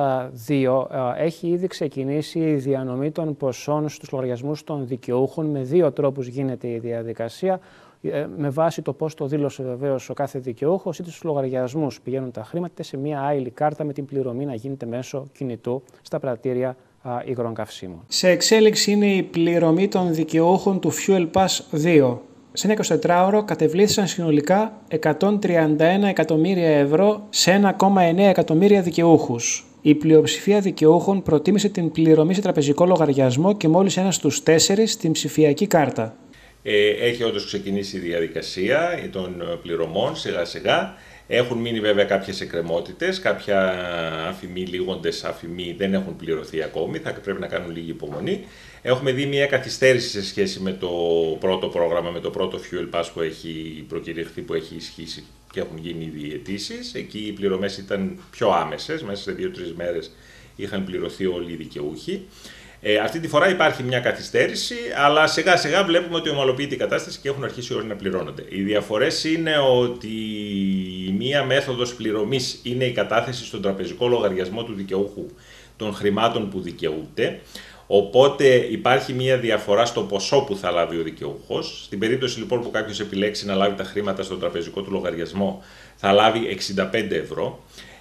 2. Έχει ήδη ξεκινήσει η διανομή των ποσών στους λογαριασμούς των δικαιούχων. Με δύο τρόπους γίνεται η διαδικασία. Με βάση το πώς το δήλωσε βεβαίως ο κάθε δικαιούχος, είτε στους λογαριασμούς πηγαίνουν τα χρήματα, είτε σε μια άειλη κάρτα με την πληρωμή να γίνεται μέσω κινητού στα πρατήρια υγρών καυσίμων. Σε εξέλιξη είναι η πληρωμή των δικαιούχων του Fuel Pass 2. Σε ένα 24ωρο κατεβλήθησαν συνολικά 131 εκατομμύρια ευρώ σε 1,9 εκατομμύρια δικαιούχους. Η πλειοψηφία δικαιούχων προτίμησε την πληρωμή σε τραπεζικό λογαριασμό και μόλις 1 στους 4 στην ψηφιακή κάρτα. Έχει όντως ξεκινήσει η διαδικασία των πληρωμών σιγά σιγά. Έχουν μείνει βέβαια κάποιες εκκρεμότητες, κάποια αφημοί, λίγοντες αφημοί δεν έχουν πληρωθεί ακόμη, θα πρέπει να κάνουν λίγη υπομονή. Έχουμε δει μια καθυστέρηση σε σχέση με το πρώτο πρόγραμμα, με το πρώτο Fuel Pass που έχει προκηρυχθεί, που έχει ισχύσει και έχουν γίνει ήδη αιτήσεις. Εκεί οι πληρωμές ήταν πιο άμεσες, μέσα σε 2-3 μέρες είχαν πληρωθεί όλοι οι δικαιούχοι. Αυτή τη φορά υπάρχει μια καθυστέρηση, αλλά σιγά σιγά βλέπουμε ότι ομαλοποιείται η κατάσταση και έχουν αρχίσει όλοι να πληρώνονται. Οι διαφορές είναι ότι η μία μέθοδος πληρωμής είναι η κατάθεση στον τραπεζικό λογαριασμό του δικαιούχου των χρημάτων που δικαιούται. Οπότε υπάρχει μια διαφορά στο ποσό που θα λάβει ο δικαιούχος. Στην περίπτωση λοιπόν που κάποιος επιλέξει να λάβει τα χρήματα στον τραπεζικό του λογαριασμό, θα λάβει 65 ευρώ.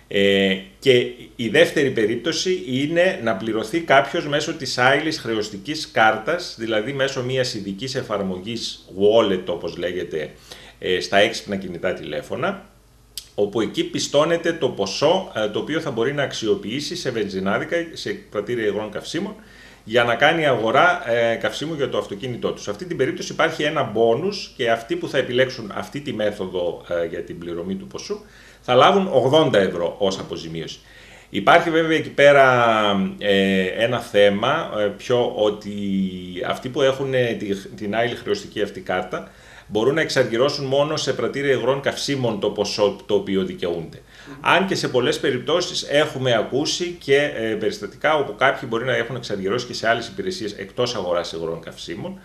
Και η δεύτερη περίπτωση είναι να πληρωθεί κάποιος μέσω της άειλης χρεωστικής κάρτας, δηλαδή μέσω μιας ειδικής εφαρμογής wallet, όπως λέγεται, στα έξυπνα κινητά τηλέφωνα, όπου εκεί πιστώνεται το ποσό το οποίο θα μπορεί να αξιοποιήσει σε βενζινάδικα, σε πρατήρια υγρών καυσίμων, για να κάνει αγορά καυσίμου για το αυτοκίνητό τους. Σε αυτή την περίπτωση υπάρχει ένα μπόνους και αυτοί που θα επιλέξουν αυτή τη μέθοδο για την πληρωμή του ποσού θα λάβουν 80 ευρώ ως αποζημίωση. Υπάρχει βέβαια εκεί πέρα ένα θέμα, ότι αυτοί που έχουν την άειλη χρεωστική αυτή κάρτα μπορούν να εξαργυρώσουν μόνο σε πρατήρια υγρών καυσίμων το ποσό το οποίο δικαιούνται. Αν και σε πολλές περιπτώσεις έχουμε ακούσει και περιστατικά όπου κάποιοι μπορεί να έχουν εξαργυρώσει και σε άλλες υπηρεσίες εκτός αγοράς υγρών καυσίμων.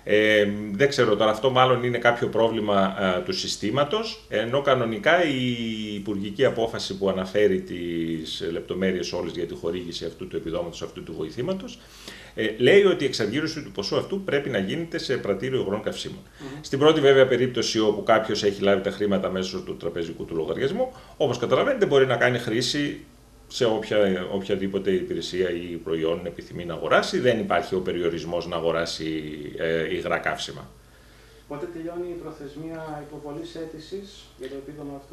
Δεν ξέρω τώρα, αυτό μάλλον είναι κάποιο πρόβλημα του συστήματος, ενώ κανονικά η υπουργική απόφαση που αναφέρει τις λεπτομέρειες όλες για τη χορήγηση αυτού του επιδόματος, αυτού του βοηθήματος, λέει ότι η εξαργύρωση του ποσού αυτού πρέπει να γίνεται σε πρατήριο υγρών καυσίμων. Στην πρώτη βέβαια περίπτωση όπου κάποιος έχει λάβει τα χρήματα μέσω του τραπεζικού του λογαριασμού, όπως καταλαβαίνετε μπορεί να κάνει χρήση σε οποιαδήποτε υπηρεσία ή προϊόν επιθυμεί να αγοράσει. Δεν υπάρχει ο περιορισμός να αγοράσει υγρά καύσιμα. Πότε τελειώνει η προθεσμία υποβολής αίτησης για το επίδομα αυτό?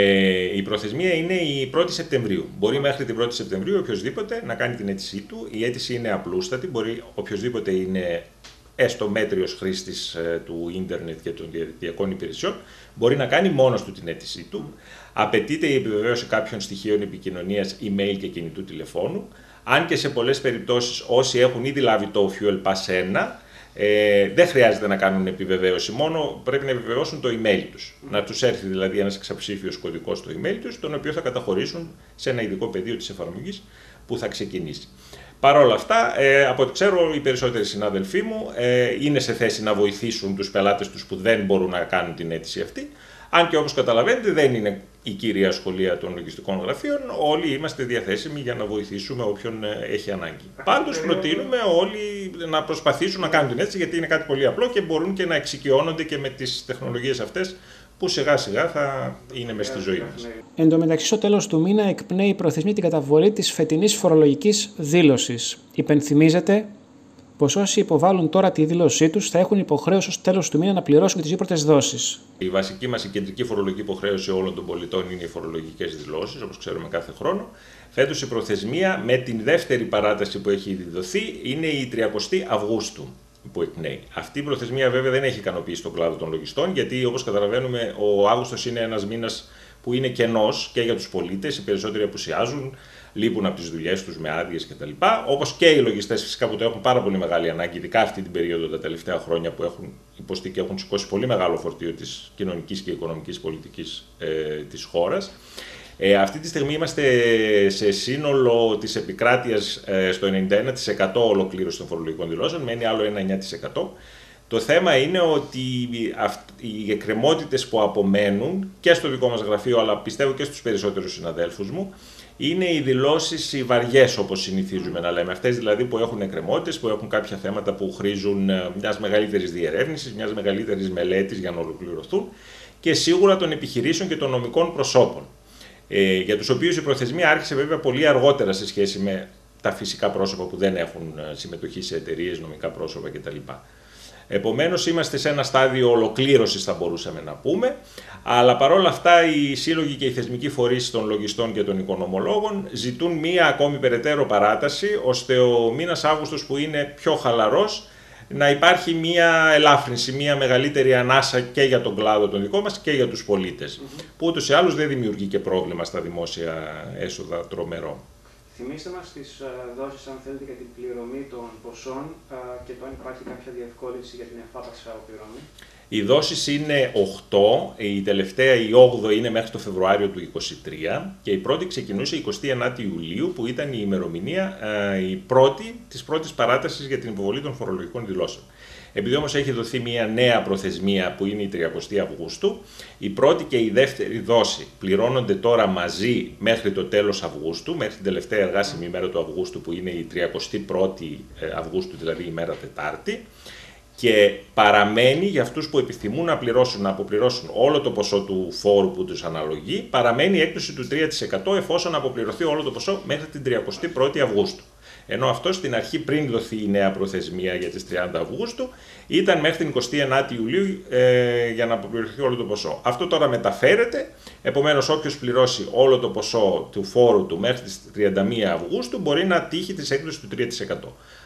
Η προθεσμία είναι η 1η Σεπτεμβρίου. Μπορεί μέχρι την 1η Σεπτεμβρίου οποιοδήποτε να κάνει την αίτησή του. Η αίτηση είναι απλούστατη. Μπορεί οποιοδήποτε είναι έστω μέτριος χρήστης του ίντερνετ και των διαδικτυακών υπηρεσιών, μπορεί να κάνει μόνος του την αίτησή του. Απαιτείται η επιβεβαίωση κάποιων στοιχείων επικοινωνίας, email και κινητού τηλεφώνου. Αν και σε πολλές περιπτώσεις όσοι έχουν ήδη λάβει το Fuel Pass 1, δεν χρειάζεται να κάνουν επιβεβαίωση, μόνο πρέπει να επιβεβαιώσουν το email τους. Να τους έρθει δηλαδή ένας εξαψήφιος κωδικός στο email τους, τον οποίο θα καταχωρήσουν σε ένα ειδικό πεδίο της εφαρμογής που θα ξεκινήσει. Παρ' όλα αυτά, από ό,τι ξέρω, οι περισσότεροι συνάδελφοί μου είναι σε θέση να βοηθήσουν τους πελάτες τους που δεν μπορούν να κάνουν την αίτηση αυτή. Αν και όπως καταλαβαίνετε δεν είναι η κύρια ασχολία των λογιστικών γραφείων, όλοι είμαστε διαθέσιμοι για να βοηθήσουμε όποιον έχει ανάγκη. Πάντως προτείνουμε όλοι να προσπαθήσουν να κάνουν την αίτηση, γιατί είναι κάτι πολύ απλό και μπορούν και να εξοικειώνονται και με τις τεχνολογίες αυτές που σιγά σιγά θα είναι μες στη ζωή μας. Εν τω μεταξύ, στο τέλος του μήνα εκπνέει η προθεσμία την καταβολή της φετινής φορολογικής δήλωσης. Υπενθυμίζεται πως όσοι υποβάλλουν τώρα τη δήλωσή τους θα έχουν υποχρέωση ως τέλος του μήνα να πληρώσουν και τις δύο πρώτες δόσεις. Η βασική μας, η κεντρική φορολογική υποχρέωση όλων των πολιτών είναι οι φορολογικές δηλώσεις, όπως ξέρουμε κάθε χρόνο. Φέτος η προθεσμία με την δεύτερη παράταση που έχει ήδη δοθεί είναι η 30η Αυγούστου που εκπνέει. Αυτή η προθεσμία βέβαια δεν έχει ικανοποιήσει τον κλάδο των λογιστών, γιατί όπως καταλαβαίνουμε ο Αύγουστος είναι ένας μήνας που είναι κενός και για τους πολίτες, οι περισσότεροι απουσιάζουν, λείπουν από τις δουλειές τους με άδειες κτλ. Όπως και οι λογιστές φυσικά που το έχουν πάρα πολύ μεγάλη ανάγκη, ειδικά αυτή την περίοδο τα τελευταία χρόνια που έχουν υποστεί και έχουν σηκώσει πολύ μεγάλο φορτίο της κοινωνικής και οικονομικής πολιτικής της χώρας. Αυτή τη στιγμή είμαστε σε σύνολο της επικράτειας στο 91% ολοκλήρωση των φορολογικών δηλώσεων, μένει άλλο ένα 9%. Το θέμα είναι ότι οι εκκρεμότητες που απομένουν και στο δικό μας γραφείο, αλλά πιστεύω και στους περισσότερους συναδέλφους μου, είναι οι δηλώσεις οι βαριές, όπως συνηθίζουμε να λέμε. Αυτές δηλαδή που έχουν εκκρεμότητες, που έχουν κάποια θέματα που χρήζουν μιας μεγαλύτερης διερεύνησης, μιας μεγαλύτερης μελέτης για να ολοκληρωθούν και σίγουρα των επιχειρήσεων και των νομικών προσώπων. Για τους οποίους η προθεσμία άρχισε βέβαια πολύ αργότερα σε σχέση με τα φυσικά πρόσωπα που δεν έχουν συμμετοχή σε εταιρείες, νομικά πρόσωπα κτλ. Επομένως, είμαστε σε ένα στάδιο ολοκλήρωσης, θα μπορούσαμε να πούμε, αλλά παρόλα αυτά οι σύλλογοι και οι θεσμικοί φορείς των λογιστών και των οικονομολόγων ζητούν μία ακόμη περαιτέρω παράταση, ώστε ο μήνας Αύγουστος που είναι πιο χαλαρός να υπάρχει μία ελάφρυνση, μία μεγαλύτερη ανάσα και για τον κλάδο τον δικό μας και για τους πολίτες, που ούτως ή άλλως δεν δημιουργεί και πρόβλημα στα δημόσια έσοδα τρομερό. Θυμίστε μας τις δόσεις, αν θέλετε, για την πληρωμή των ποσών και το αν υπάρχει κάποια διευκόλυνση για την εφάπαξη πληρωμή. Οι δόσεις είναι 8, η τελευταία, η 8η είναι μέχρι το Φεβρουάριο του 2023 και η πρώτη ξεκινούσε 29 Ιουλίου που ήταν η ημερομηνία της πρώτης παράτασης για την υποβολή των φορολογικών δηλώσεων. Επειδή όμως έχει δοθεί μια νέα προθεσμία που είναι η 30η Αυγούστου, η πρώτη και η δεύτερη δόση πληρώνονται τώρα μαζί μέχρι το τέλος Αυγούστου, μέχρι την τελευταία εργάσιμη ημέρα του Αυγούστου που είναι η 31η Αυγούστου, δηλαδή η μέρα Τετάρτη, και παραμένει για αυτούς που επιθυμούν να αποπληρώσουν όλο το ποσό του φόρου που τους αναλογεί, παραμένει η έκπτωση του 3% εφόσον αποπληρωθεί όλο το ποσό μέχρι την 31η Αυγούστου. Ενώ αυτό στην αρχή, πριν δοθεί η νέα προθεσμία για τις 30 Αυγούστου, ήταν μέχρι την 29η Ιουλίου για να αποπληρωθεί όλο το ποσό. Αυτό τώρα μεταφέρεται, επομένως όποιος πληρώσει όλο το ποσό του φόρου του μέχρι τις 31 Αυγούστου μπορεί να τύχει της έκπτωσης του 3%.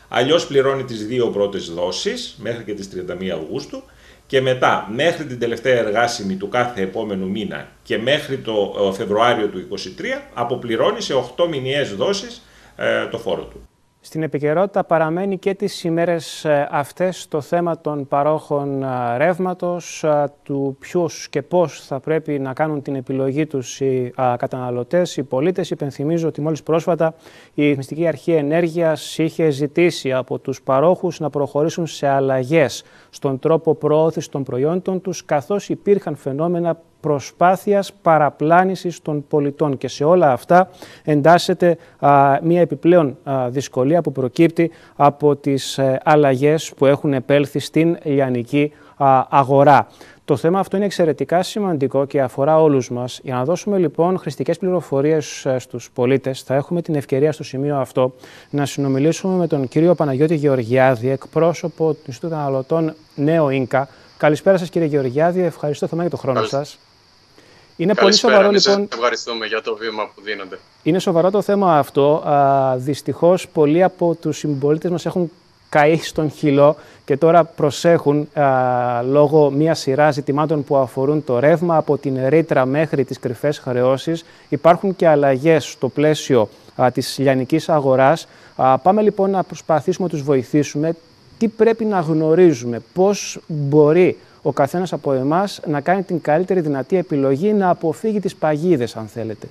Αλλιώς πληρώνει τις 2 πρώτες δόσεις μέχρι και τις 31 Αυγούστου και μετά μέχρι την τελευταία εργάσιμη του κάθε επόμενου μήνα και μέχρι το Φεβρουάριο του 2023 αποπληρώνει σε 8 μηνιαίες δόσεις το φόρο του. Στην επικαιρότητα παραμένει και τις ημέρες αυτές το θέμα των παρόχων ρεύματος, του ποιος και πώς θα πρέπει να κάνουν την επιλογή τους οι καταναλωτές, οι πολίτες. Υπενθυμίζω ότι μόλις πρόσφατα η Ρυθμιστική Αρχή Ενέργειας είχε ζητήσει από τους παρόχους να προχωρήσουν σε αλλαγές στον τρόπο προώθησης των προϊόντων τους, καθώς υπήρχαν φαινόμενα προσπάθειας παραπλάνησης των πολιτών. Και σε όλα αυτά εντάσσεται μια επιπλέον δυσκολία που προκύπτει από τις αλλαγές που έχουν επέλθει στην λιανική αγορά. Το θέμα αυτό είναι εξαιρετικά σημαντικό και αφορά όλους μας. Για να δώσουμε λοιπόν χρηστικές πληροφορίες στους πολίτες, θα έχουμε την ευκαιρία στο σημείο αυτό να συνομιλήσουμε με τον κύριο Παναγιώτη Γεωργιάδη, εκπρόσωπο του Ινστιτούτου Καταναλωτών Νέο Ίνκα. Καλησπέρα σας κύριε Γεωργιάδη, ευχαριστώ θερμά για τον χρόνο σας. Είναι πολύ σοβαρό λοιπόν. Ευχαριστούμε για το βήμα που δίνονται. Είναι σοβαρό το θέμα αυτό. Δυστυχώς πολλοί από τους συμπολίτες μας έχουν καεί στον χυλό και τώρα προσέχουν λόγω μια σειρά ζητημάτων που αφορούν το ρεύμα, από την ρήτρα μέχρι τις κρυφές χρεώσεις. Υπάρχουν και αλλαγές στο πλαίσιο της λιανικής αγοράς. Πάμε λοιπόν να προσπαθήσουμε να τους βοηθήσουμε. Τι πρέπει να γνωρίζουμε, πώς μπορεί ο καθένας από εμάς να κάνει την καλύτερη δυνατή επιλογή, να αποφύγει τις παγίδες, αν θέλετε.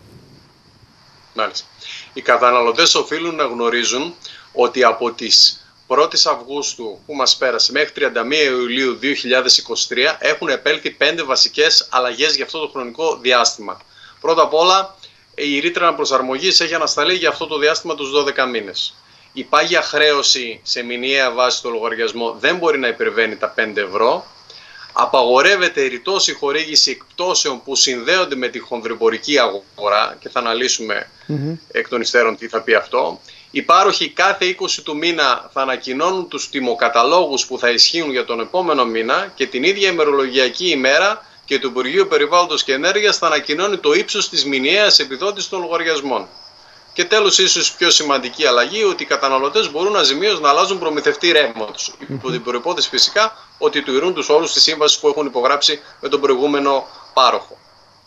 Μάλιστα. Οι καταναλωτές οφείλουν να γνωρίζουν ότι από τις 1η Αυγούστου που μας πέρασε μέχρι 31 Ιουλίου 2023 έχουν επέλθει 5 βασικές αλλαγές για αυτό το χρονικό διάστημα. Πρώτα απ' όλα, η ρήτρα αναπροσαρμογής έχει ανασταλεί για αυτό το διάστημα τους 12 μήνες. Η πάγια χρέωση σε μηνιαία βάση στο λογαριασμό δεν μπορεί να υπερβαίνει τα 5 ευρώ. Απαγορεύεται ρητός η χορήγηση εκπτώσεων που συνδέονται με τη χονδρεμπορική αγορά και θα αναλύσουμε εκ των υστέρων τι θα πει αυτό. Οι πάροχοι κάθε 20 του μήνα θα ανακοινώνουν τους τιμοκαταλόγους που θα ισχύουν για τον επόμενο μήνα και την ίδια ημερολογιακή ημέρα και το Υπουργείο Περιβάλλοντος και Ενέργειας θα ανακοινώνει το ύψος της μηνιαίας επιδότησης των λογαριασμών. Και τέλος, ίσως πιο σημαντική αλλαγή, ότι οι καταναλωτές μπορούν αζημίως να αλλάζουν προμηθευτή ρεύματος. Υπό την προϋπόθεση φυσικά ότι τηρούν τους όρους της σύμβασης που έχουν υπογράψει με τον προηγούμενο πάροχο.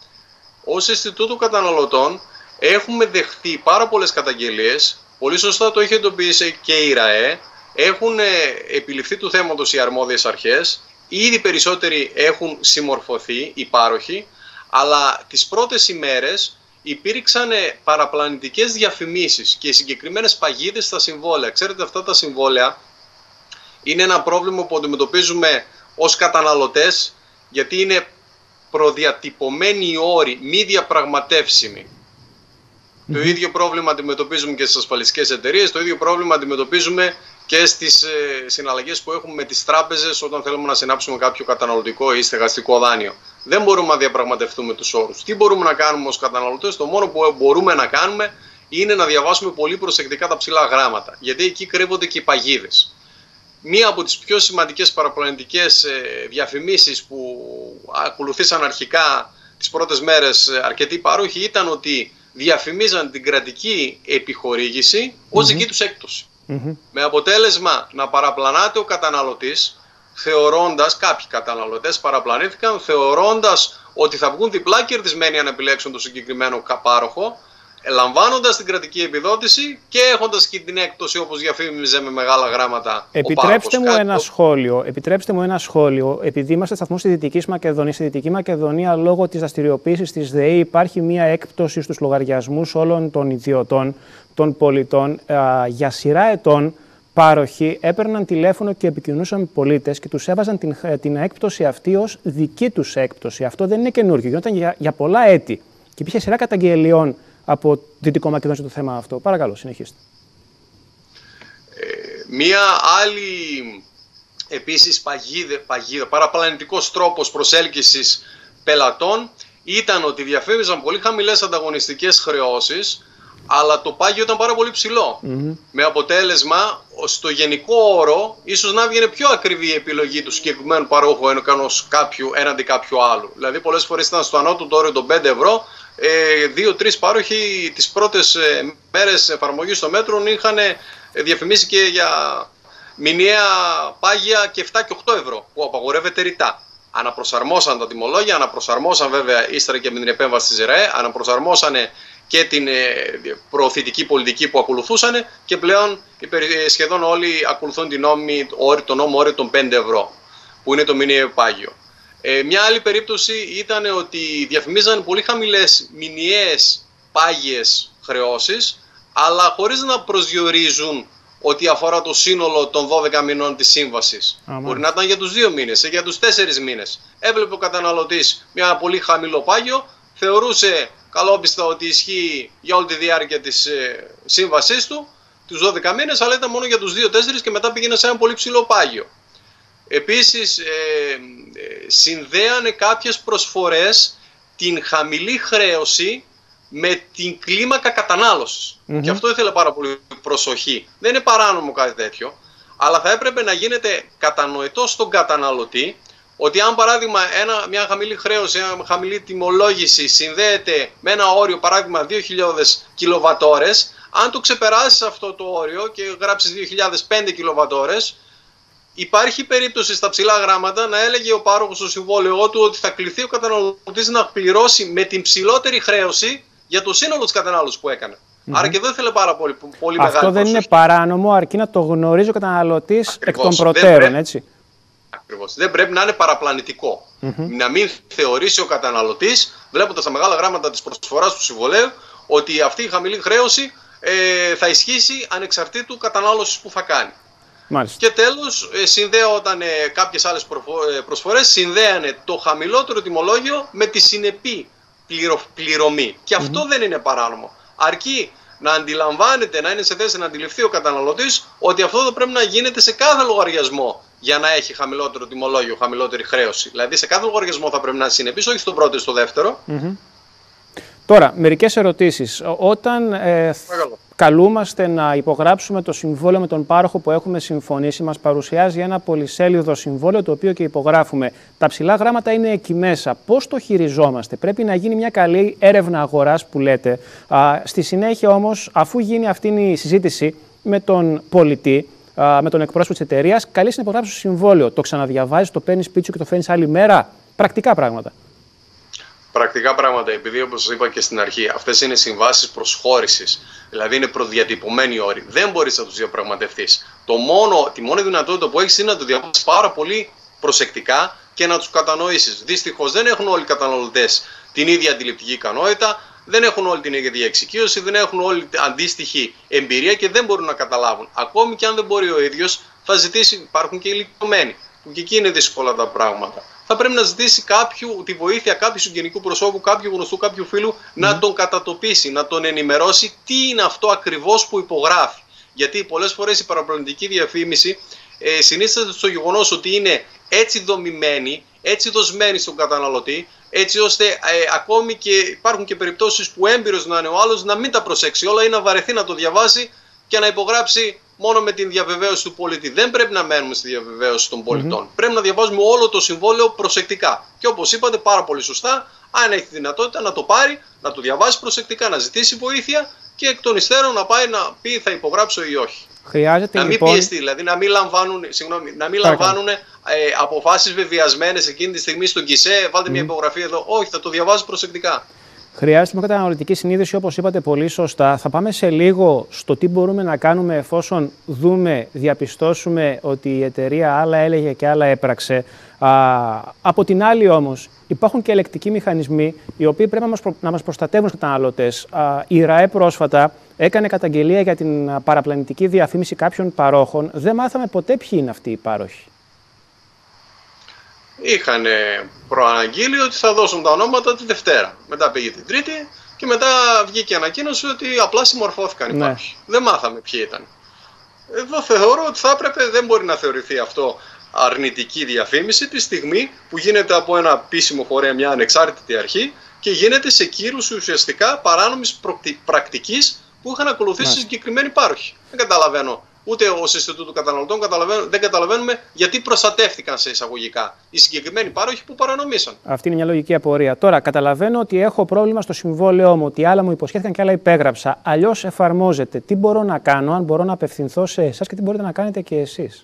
Ως Ινστιτούτο Καταναλωτών έχουμε δεχθεί πάρα πολλές καταγγελίες. Πολύ σωστά το έχει εντοπίσει και η ΡΑΕ. Έχουν επιληφθεί του θέματος οι αρμόδιες αρχές. Ήδη περισσότεροι έχουν συμμορφωθεί οι πάροχοι, αλλά τις πρώτες ημέρες υπήρξαν παραπλανητικές διαφημίσεις και συγκεκριμένες παγίδες στα συμβόλαια. Ξέρετε, αυτά τα συμβόλαια είναι ένα πρόβλημα που αντιμετωπίζουμε ως καταναλωτές, γιατί είναι προδιατυπωμένοι οι όροι, μη διαπραγματεύσιμοι. Το ίδιο πρόβλημα αντιμετωπίζουμε και στις ασφαλιστικές εταιρείες, το ίδιο πρόβλημα αντιμετωπίζουμε και στις συναλλαγές που έχουμε με τις τράπεζες όταν θέλουμε να συνάψουμε κάποιο καταναλωτικό ή στεγαστικό δάνειο. Δεν μπορούμε να διαπραγματευτούμε τους όρους. Τι μπορούμε να κάνουμε ως καταναλωτές? Το μόνο που μπορούμε να κάνουμε είναι να διαβάσουμε πολύ προσεκτικά τα ψηλά γράμματα, γιατί εκεί κρύβονται και οι παγίδες. Μία από τις πιο σημαντικές παραπλανητικές διαφημίσεις που ακολουθήσαν αρχικά τις πρώτες μέρες αρκετοί πάροχοι ήταν ότι διαφημίζαν την κρατική επιχορήγηση ως δική τους έκπτωση. Με αποτέλεσμα να παραπλανάται ο καταναλωτής, θεωρώντας, κάποιοι καταναλωτές παραπλανήθηκαν, θεωρώντας ότι θα βγουν διπλά κερδισμένοι αν επιλέξουν το συγκεκριμένο πάροχο, λαμβάνοντας την κρατική επιδότηση και έχοντας και την έκπτωση όπως διαφήμιζε με μεγάλα γράμματα. Επιτρέψτε μου ένα σχόλιο. Επειδή είμαστε σταθμός στη Δυτική Μακεδονία, στη Δυτική Μακεδονία λόγω της δραστηριοποίησης της ΔΕΗ υπάρχει μια έκπτωση στους λογαριασμούς όλων των ιδιωτών, των πολιτών. Για σειρά ετών πάροχοι έπαιρναν τηλέφωνο και επικοινωνούσαν με πολίτες και τους έβαζαν την έκπτωση αυτή ως δική τους έκπτωση. Αυτό δεν είναι καινούργιο. Γινόταν για πολλά έτη. Και υπήρχε σειρά καταγγελιών από Δυτικό Μακεδονία το θέμα αυτό. Παρακαλώ, συνεχίστε. Μία άλλη επίσης παραπλανητικός τρόπος προσέλκυσης πελατών ήταν ότι διαφήμιζαν πολύ χαμηλές ανταγωνιστικές χρεώσεις, αλλά το πάγιο ήταν πάρα πολύ ψηλό. Με αποτέλεσμα, στο γενικό όρο, ίσως να βγαίνει πιο ακριβή η επιλογή του συγκεκριμένου παρόχου έναντι κάποιου άλλου. Δηλαδή, πολλές φορές ήταν στο ανώτατο όριο των 5 ευρώ, 2-3 πάροχοι τις πρώτες μέρες εφαρμογής των μέτρων είχαν διαφημίσει και για μηνιαία πάγια και 7 και 8 ευρώ που απαγορεύεται ρητά. Αναπροσαρμόσαν τα τιμολόγια, αναπροσαρμόσαν βέβαια ύστερα και με την επέμβαση της ΕΡΑΕ, αναπροσαρμόσανε και την προωθητική πολιτική που ακολουθούσαν και πλέον σχεδόν όλοι ακολουθούν το νόμο όριο των 5 ευρώ που είναι το μηνιαίο πάγιο. Μια άλλη περίπτωση ήταν ότι διαφημίζαν πολύ χαμηλές μηνιαίες πάγιες χρεώσεις, αλλά χωρίς να προσδιορίζουν ότι αφορά το σύνολο των 12 μηνών της σύμβασης. Μπορεί να ήταν για τους 2 μήνες ή για τους 4 μήνες. Έβλεπε ο καταναλωτής μια πολύ χαμηλό πάγιο, θεωρούσε καλόπιστα ότι ισχύει για όλη τη διάρκεια της σύμβασής του, τους 12 μήνες, αλλά ήταν μόνο για τους 2-4 και μετά πήγαινε σε ένα πολύ ψηλό πάγιο. Επίσης, συνδέανε κάποιες προσφορές την χαμηλή χρέωση με την κλίμακα κατανάλωσης. Και αυτό ήθελε πάρα πολύ προσοχή. Δεν είναι παράνομο κάτι τέτοιο, αλλά θα έπρεπε να γίνεται κατανοητό στον καταναλωτή ότι αν παράδειγμα μια χαμηλή χρέωση, μια χαμηλή τιμολόγηση συνδέεται με ένα όριο παράδειγμα 2.000 κιλοβατόρες, αν το ξεπεράσεις αυτό το όριο και γράψεις 2.005 κιλοβατόρες, υπάρχει περίπτωση στα ψηλά γράμματα να έλεγε ο πάροχος στο συμβόλαιό του ότι θα κληθεί ο καταναλωτής να πληρώσει με την ψηλότερη χρέωση για το σύνολο της κατανάλωσης που έκανε. Άρα και εδώ ήθελε πάρα πολύ μεγάλη προσοχή. Αυτό δεν είναι παράνομο, αρκεί να το γνωρίζει ο καταναλωτής εκ των προτέρων, έτσι. Ακριβώς. Δεν πρέπει να είναι παραπλανητικό. Να μην θεωρήσει ο καταναλωτής, βλέποντας τα μεγάλα γράμματα της προσφοράς του συμβολέου, ότι αυτή η χαμηλή χρέωση θα ισχύσει ανεξαρτήτου κατανάλωσης που θα κάνει. Μάλιστα. Και τέλος, συνδέονταν κάποιες άλλες προσφορές, συνδέανε το χαμηλότερο τιμολόγιο με τη συνεπή πληρωμή. Και αυτό δεν είναι παράνομο. Αρκεί να αντιλαμβάνεται, να είναι σε θέση να αντιληφθεί ο καταναλωτής ότι αυτό θα πρέπει να γίνεται σε κάθε λογαριασμό για να έχει χαμηλότερο τιμολόγιο, χαμηλότερη χρέωση. Δηλαδή σε κάθε λογαριασμό θα πρέπει να είναι συνεπής, όχι στον πρώτο ή στο δεύτερο. Τώρα, μερικές ερωτήσεις. Όταν καλούμαστε να υπογράψουμε το συμβόλαιο με τον πάροχο που έχουμε συμφωνήσει, μας παρουσιάζει ένα πολυσέλιδο συμβόλαιο το οποίο και υπογράφουμε. Τα ψηλά γράμματα είναι εκεί μέσα. Πώς το χειριζόμαστε? Πρέπει να γίνει μια καλή έρευνα αγοράς που λέτε. Στη συνέχεια όμως, αφού γίνει αυτή η συζήτηση με τον πολιτή, με τον εκπρόσωπο της εταιρείας, καλείς να υπογράψεις το συμβόλαιο. Το ξαναδιαβάζεις, το παίρνεις σπίτι σου και το φέρνεις άλλη μέρα. Πρακτικά πράγματα. Πρακτικά πράγματα, επειδή όπως σας είπα και στην αρχή, αυτές είναι συμβάσεις προσχώρησης, δηλαδή είναι προδιατυπωμένοι όροι. Δεν μπορείς να τους διαπραγματευτείς. Τη μόνη δυνατότητα που έχεις είναι να το διαβάσεις πάρα πολύ προσεκτικά και να τους κατανοήσεις. Δυστυχώς δεν έχουν όλοι οι καταναλωτές την ίδια αντιληπτική ικανότητα, δεν έχουν όλη την ίδια εξοικείωση, δεν έχουν όλη αντίστοιχη εμπειρία και δεν μπορούν να καταλάβουν. Ακόμη και αν δεν μπορεί ο ίδιος, θα ζητήσει, υπάρχουν και ηλικιωμένοι, που και εκεί είναι δύσκολα τα πράγματα. Θα πρέπει να ζητήσει τη βοήθεια κάποιου συγγενικού προσώπου, κάποιου γνωστού, κάποιου φίλου, να τον κατατοπίσει, να τον ενημερώσει τι είναι αυτό ακριβώς που υπογράφει. Γιατί πολλές φορές η παραπλανητική διαφήμιση συνίσταται στο γεγονός ότι είναι έτσι δομημένη, έτσι δοσμένη στον καταναλωτή, έτσι ώστε ακόμη και υπάρχουν και περιπτώσεις που έμπειρος να είναι ο άλλος να μην τα προσέξει όλα ή να βαρεθεί να το διαβάσει και να υπογράψει μόνο με την διαβεβαίωση του πολίτη. Δεν πρέπει να μένουμε στη διαβεβαίωση των πολιτών. Πρέπει να διαβάζουμε όλο το συμβόλαιο προσεκτικά. Και όπως είπατε πάρα πολύ σωστά, αν έχει τη δυνατότητα να το πάρει, να το διαβάσει προσεκτικά, να ζητήσει βοήθεια και εκ των υστέρων να πάει να πει θα υπογράψω ή όχι. Χρειάζεται, να μην λοιπόν πιεστεί, δηλαδή να μην λαμβάνουν αποφάσεις βεβαιασμένες εκείνη τη στιγμή στον ΚΙΣΕ, βάλτε μια υπογραφή εδώ. Όχι, θα το διαβάζει προσεκτικά. Χρειάζεται μια καταναλωτική συνείδηση, όπως είπατε πολύ σωστά. Θα πάμε σε λίγο στο τι μπορούμε να κάνουμε εφόσον διαπιστώσουμε ότι η εταιρεία άλλα έλεγε και άλλα έπραξε. Από την άλλη όμως, υπάρχουν και ελεκτικοί μηχανισμοί οι οποίοι πρέπει να μας προστατεύουν στους καταναλωτές. Η ΡΑΕ πρόσφατα έκανε καταγγελία για την παραπλανητική διαφήμιση κάποιων παρόχων. Δεν μάθαμε ποτέ ποιοι είναι αυτοί οι πάροχοι. Είχαν προαναγγείλει ότι θα δώσουν τα ονόματα τη Δευτέρα. Μετά πήγε την Τρίτη και μετά βγήκε ανακοίνωση ότι απλά συμμορφώθηκαν οι πάροχοι. Δεν μάθαμε ποιοι ήταν. Εδώ θεωρώ ότι θα έπρεπε, δεν μπορεί να θεωρηθεί αυτό αρνητική διαφήμιση τη στιγμή που γίνεται από ένα επίσημο φορέα, μια ανεξάρτητη αρχή και γίνεται σε κύρωση ουσιαστικά παράνομης πρακτικής που είχαν ακολουθήσει συγκεκριμένοι πάροχοι. Δεν καταλαβαίνω ούτε ως Ινστιτούτο Καταναλωτών δεν καταλαβαίνουμε γιατί προστατεύτηκαν σε εισαγωγικά οι συγκεκριμένοι πάροχοι που παρανομήσαν. Αυτή είναι μια λογική απορία. Τώρα, καταλαβαίνω ότι έχω πρόβλημα στο συμβόλαιό μου, ότι άλλα μου υποσχέθηκαν και άλλα υπέγραψα. Αλλιώς εφαρμόζεται. Τι μπορώ να κάνω, αν μπορώ να απευθυνθώ σε εσάς και τι μπορείτε να κάνετε και εσείς?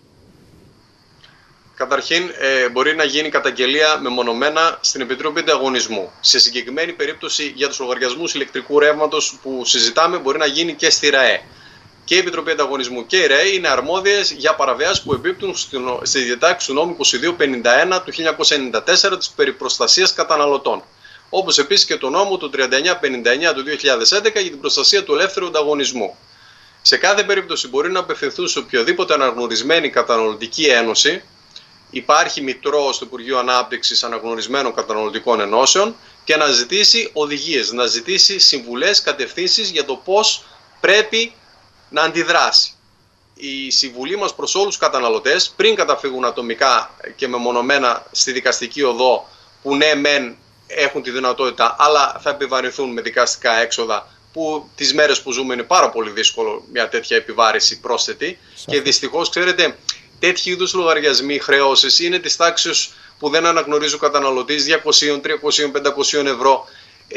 Καταρχήν, μπορεί να γίνει καταγγελία μεμονωμένα στην Επιτροπή Ανταγωνισμού. Σε συγκεκριμένη περίπτωση για τους λογαριασμούς ηλεκτρικού ρεύματος που συζητάμε, μπορεί να γίνει και στη ΡΑΕ. Και η Επιτροπή Ανταγωνισμού και η ΡΑΕ είναι αρμόδιες για παραβιάσεις που εμπίπτουν στη διατάξη του νόμου 2251 του 1994 της περί προστασίας καταναλωτών. Όπως επίσης και το νόμο του 3959 του 2011 για την προστασία του ελεύθερου ανταγωνισμού. Σε κάθε περίπτωση μπορεί να απευθυνθούν σε οποιοδήποτε αναγνωρισμένη καταναλωτική ένωση. Υπάρχει μητρό στο Υπουργείο Ανάπτυξης αναγνωρισμένων καταναλωτικών ενώσεων και να ζητήσει οδηγίες, να ζητήσει συμβουλές, κατευθύνσεις για το πώς πρέπει να αντιδράσει. Η συμβουλή μας προς όλους τους καταναλωτές, πριν καταφύγουν ατομικά και μεμονωμένα στη δικαστική οδό, που ναι μεν έχουν τη δυνατότητα, αλλά θα επιβαρυνθούν με δικαστικά έξοδα, που τις μέρες που ζούμε είναι πάρα πολύ δύσκολο μια τέτοια επιβάρηση πρόσθετη. Και δυστυχώς, ξέρετε, τέτοιου είδους λογαριασμοί, χρεώσεις είναι της τάξης που δεν αναγνωρίζει ο καταναλωτής 200, 300, 500 ευρώ.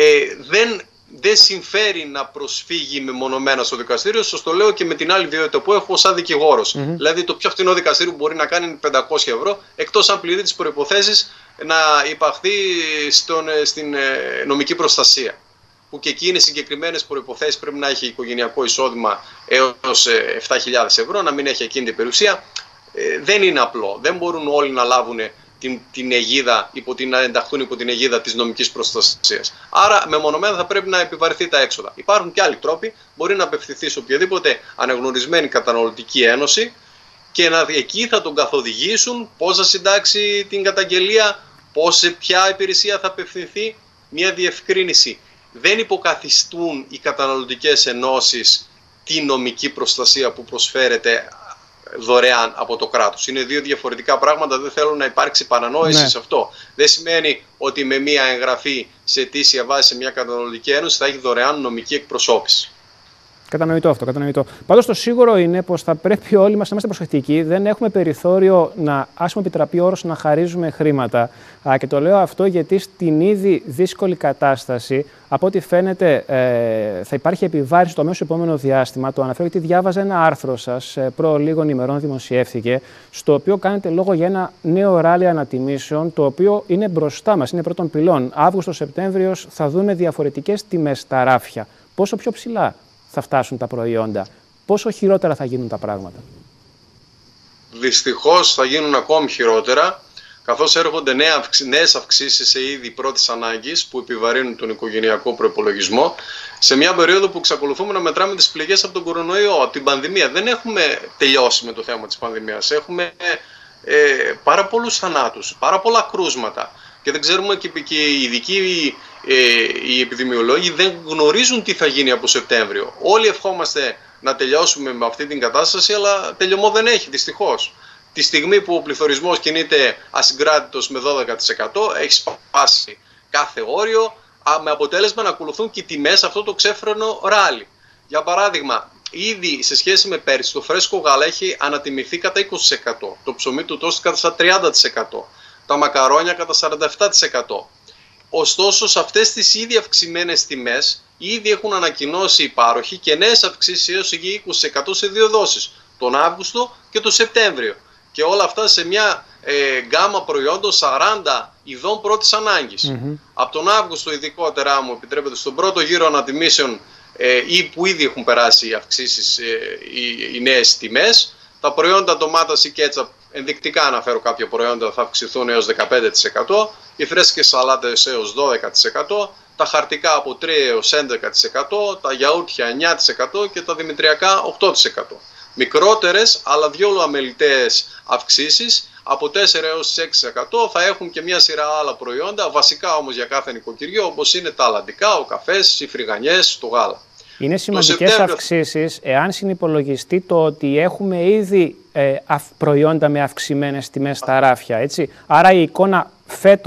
Δεν συμφέρει να προσφύγει μεμονωμένα στο δικαστήριο. Σας το λέω και με την άλλη ιδιότητα που έχω σαν δικηγόρος. Δηλαδή, το πιο φθηνό δικαστήριο που μπορεί να κάνει είναι 500 ευρώ, εκτός αν πληρεί τις προϋποθέσεις να υπαχθεί στην νομική προστασία. Που και εκεί είναι συγκεκριμένες προϋποθέσεις. Πρέπει να έχει οικογενειακό εισόδημα έως 7.000 ευρώ, να μην έχει εκείνη την περιουσία. Δεν είναι απλό. Δεν μπορούν όλοι να λάβουν την αιγίδα, να ενταχθούν υπό την αιγίδα της νομικής προστασίας. Άρα, μεμονωμένα θα πρέπει να επιβαρυνθεί τα έξοδα. Υπάρχουν και άλλοι τρόποι. Μπορεί να απευθυνθεί σε οποιαδήποτε αναγνωρισμένη καταναλωτική ένωση και εκεί θα τον καθοδηγήσουν πώς θα συντάξει την καταγγελία, σε ποια υπηρεσία θα απευθυνθεί. Μια διευκρίνηση. Δεν υποκαθιστούν οι καταναλωτικές ενώσεις τη νομική προστασία που προσφέρεται δωρεάν από το κράτος. Είναι δύο διαφορετικά πράγματα, δεν θέλω να υπάρξει παρανόηση σε αυτό. Δεν σημαίνει ότι με μία εγγραφή σε αιτήσια βάση σε μια καταναλωτική ένωση θα έχει δωρεάν νομική εκπροσώπηση. Κατανοητό αυτό, κατανοητό. Πάντως το σίγουρο είναι πως θα πρέπει όλοι μας να είμαστε προσεκτικοί. Δεν έχουμε περιθώριο να, ας μου επιτραπεί ο όρος, να χαρίζουμε χρήματα. Και το λέω αυτό γιατί στην ήδη δύσκολη κατάσταση, από ό,τι φαίνεται, θα υπάρχει επιβάρυνση στο αμέσως επόμενο διάστημα. Το αναφέρω γιατί διάβαζα ένα άρθρο σας, προ λίγων ημερών δημοσιεύθηκε, στο οποίο κάνετε λόγο για ένα νέο ράλι ανατιμήσεων, το οποίο είναι μπροστά μας, είναι πρώτων πυλών. Αύγουστο-Σεπτέμβριος θα δούμε διαφορετικές τιμές στα ράφια. Πόσο πιο ψηλά θα φτάσουν τα προϊόντα, πόσο χειρότερα θα γίνουν τα πράγματα? Δυστυχώς θα γίνουν ακόμη χειρότερα, καθώς έρχονται νέες αυξήσεις σε είδη πρώτης ανάγκης που επιβαρύνουν τον οικογενειακό προϋπολογισμό, σε μια περίοδο που εξακολουθούμε να μετράμε τις πληγές από τον κορονοϊό, από την πανδημία. Δεν έχουμε τελειώσει με το θέμα της πανδημίας. Έχουμε πάρα πολλούς θανάτους, πάρα πολλά κρούσματα. Και δεν ξέρουμε, και οι ειδικοί, οι επιδημιολόγοι δεν γνωρίζουν τι θα γίνει από Σεπτέμβριο. Όλοι ευχόμαστε να τελειώσουμε με αυτή την κατάσταση, αλλά τελειωμό δεν έχει, δυστυχώς. Τη στιγμή που ο πληθωρισμός κινείται ασυγκράτητος με 12%, έχει σπάσει κάθε όριο, με αποτέλεσμα να ακολουθούν και οι τιμές αυτό το ξέφρενο ράλι. Για παράδειγμα, ήδη σε σχέση με πέρυσι, το φρέσκο γάλα έχει ανατιμηθεί κατά 20%, το ψωμί του τόστ κατά 30%. Τα μακαρόνια κατά 47%. Ωστόσο, σε αυτές τις ήδη αυξημένες τιμές, ήδη έχουν ανακοινώσει οι πάροχοι και νέες αυξήσεις έως 20% σε δύο δόσεις, τον Αύγουστο και τον Σεπτέμβριο. Και όλα αυτά σε μια γκάμα προϊόντων 40 ειδών πρώτης ανάγκης. Από τον Αύγουστο, ειδικότερα, μου επιτρέπετε, στον πρώτο γύρο ανατιμήσεων ή που ήδη έχουν περάσει οι αυξήσεις, οι νέες τιμές, τα προϊόντα ντομάτας ή κέτσαπ, ενδεικτικά αναφέρω κάποια προϊόντα, θα αυξηθούν έως 15%, οι φρέσκες σαλάτες έως 12%, τα χαρτικά από 3 έως 11%, τα γιαούρτια 9% και τα δημητριακά 8%. Μικρότερες αλλά διόλου αμεληταίες αυξήσεις από 4 έως 6% θα έχουν και μια σειρά άλλα προϊόντα, βασικά όμως για κάθε νοικοκυριό, όπως είναι τα αλλαντικά, ο καφές, οι φρυγανιές, το γάλα. Είναι σημαντικές αυξήσεις, εάν συνυπολογιστεί το ότι έχουμε ήδη προϊόντα με αυξημένες τιμές στα ράφια, έτσι. Άρα η εικόνα φέτος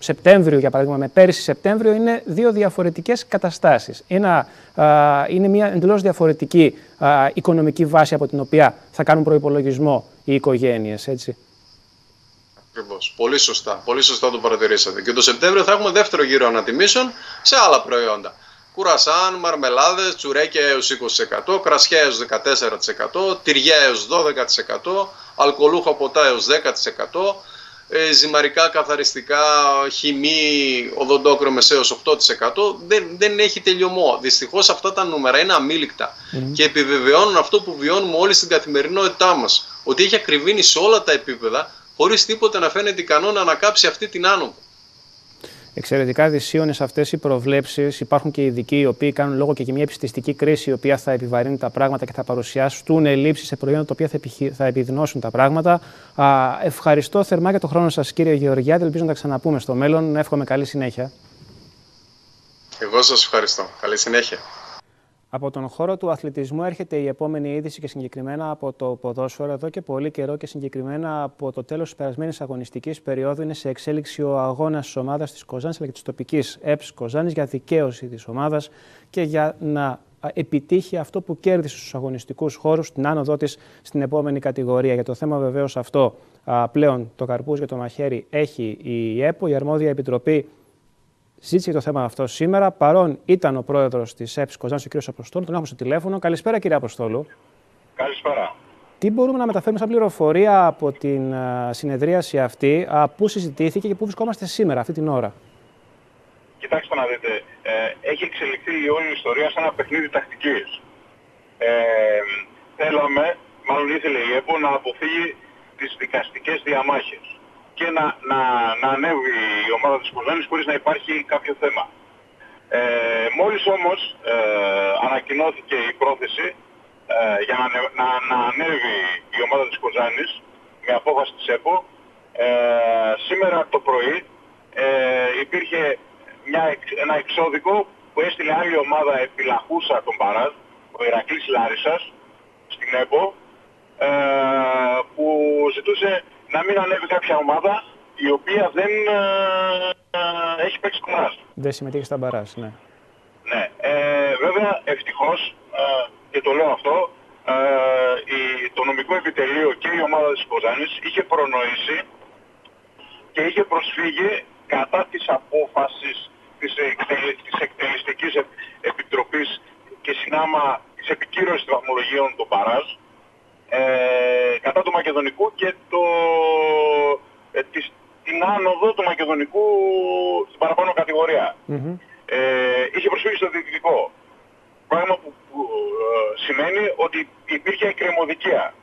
Σεπτέμβριο, για παράδειγμα, με πέρυσι Σεπτέμβριο, είναι δύο διαφορετικές καταστάσεις. Είναι μια εντελώς διαφορετική οικονομική βάση από την οποία θα κάνουν προϋπολογισμό οι οικογένειες, έτσι. Ακριβώς. Πολύ σωστά το παρατηρήσατε. Και το Σεπτέμβριο θα έχουμε δεύτερο γύρο ανατιμήσεων σε άλλα προϊόντα. Κουρασάν, μαρμελάδες, τσουρέκια έως 20%, κρασιά έως 14%, τυριά έως 12%, αλκοολούχα ποτά έως 10%, ζυμαρικά, καθαριστικά, χυμή, οδοντόκρεμες έως 8%. Δεν έχει τελειωμό. Δυστυχώς αυτά τα νούμερα είναι αμήλικτα και επιβεβαιώνουν αυτό που βιώνουμε όλοι στην καθημερινότητά μας. Ότι έχει ακριβήνει σε όλα τα επίπεδα, χωρίς τίποτα να φαίνεται ικανό να ανακάψει αυτή την άνοδο. Εξαιρετικά δυσίωνες αυτές οι προβλέψεις. Υπάρχουν και ειδικοί οι οποίοι κάνουν λόγο και για μια επιστηστική κρίση η οποία θα επιβαρύνει τα πράγματα και θα παρουσιάσουν ελλείψεις σε προϊόντα τα οποία θα επιδεινώσουν τα πράγματα. Ευχαριστώ θερμά για τον χρόνο σας, κύριε Γεωργιάδη. Ελπίζω να τα ξαναπούμε στο μέλλον. Εύχομαι καλή συνέχεια. Εγώ σας ευχαριστώ. Καλή συνέχεια. Από τον χώρο του αθλητισμού έρχεται η επόμενη είδηση και συγκεκριμένα από το ποδόσφαιρο. Εδώ και πολύ καιρό και συγκεκριμένα από το τέλος της περασμένης αγωνιστικής περίοδου είναι σε εξέλιξη ο αγώνας της ομάδας της Κοζάνης αλλά και της τοπικής ΕΠΣ Κοζάνης για δικαίωση της ομάδας και για να επιτύχει αυτό που κέρδισε στους αγωνιστικούς χώρους, την άνοδό της στην επόμενη κατηγορία. Για το θέμα βεβαίως αυτό πλέον το καρπούς για το μαχαίρι έχει η ΕΠΟ, η αρμόδια επιτροπή. Συζήτησε το θέμα αυτό σήμερα. Παρόν ήταν ο πρόεδρος της ΕΠΣ Κοζάνης, ο κ. Αποστόλου. Τον έχουμε στο τηλέφωνο. Καλησπέρα, κύριε Αποστόλου. Καλησπέρα. Τι μπορούμε να μεταφέρουμε σαν πληροφορία από την συνεδρίαση αυτή, πού συζητήθηκε και πού βρισκόμαστε σήμερα, αυτή την ώρα? Κοιτάξτε να δείτε. Έχει εξελιχθεί η όλη ιστορία σε ένα παιχνίδι τακτικής. Μάλλον ήθελε η ΕΠΟ να αποφύγει τις δικαστικές διαμάχες και να ανέβει η ομάδα της Κοζάνης χωρίς να υπάρχει κάποιο θέμα. Μόλις όμως ανακοινώθηκε η πρόθεση για να ανέβει η ομάδα της Κοζάνης με απόφαση της ΕΠΟ, σήμερα το πρωί υπήρχε ένα εξώδικο που έστειλε άλλη ομάδα επιλαχούσα τον Παράζ, ο Ηρακλής Λάρισσας, στην ΕΠΟ, που ζητούσε να μην ανέβει κάποια ομάδα η οποία δεν έχει παίξει τον Μπαράζ. Δεν συμμετείχε στα Μπαράζ, ναι. Ναι. Βέβαια, ευτυχώς, και το λέω αυτό, το νομικό επιτελείο και η ομάδα της Κοζάνης είχε προνοήσει και είχε προσφύγει κατά της απόφασης της εκτελεστικής επιτροπής και συνάμα της επικύρωσης των βαθμολογίων των Μπαράζ, κατά του Μακεδονικού και την άνοδο του Μακεδονικού στην παραπάνω κατηγορία. Είχε προσφύγει στο διοικητικό. Πράγμα που σημαίνει ότι υπήρχε εκκρεμωδικία.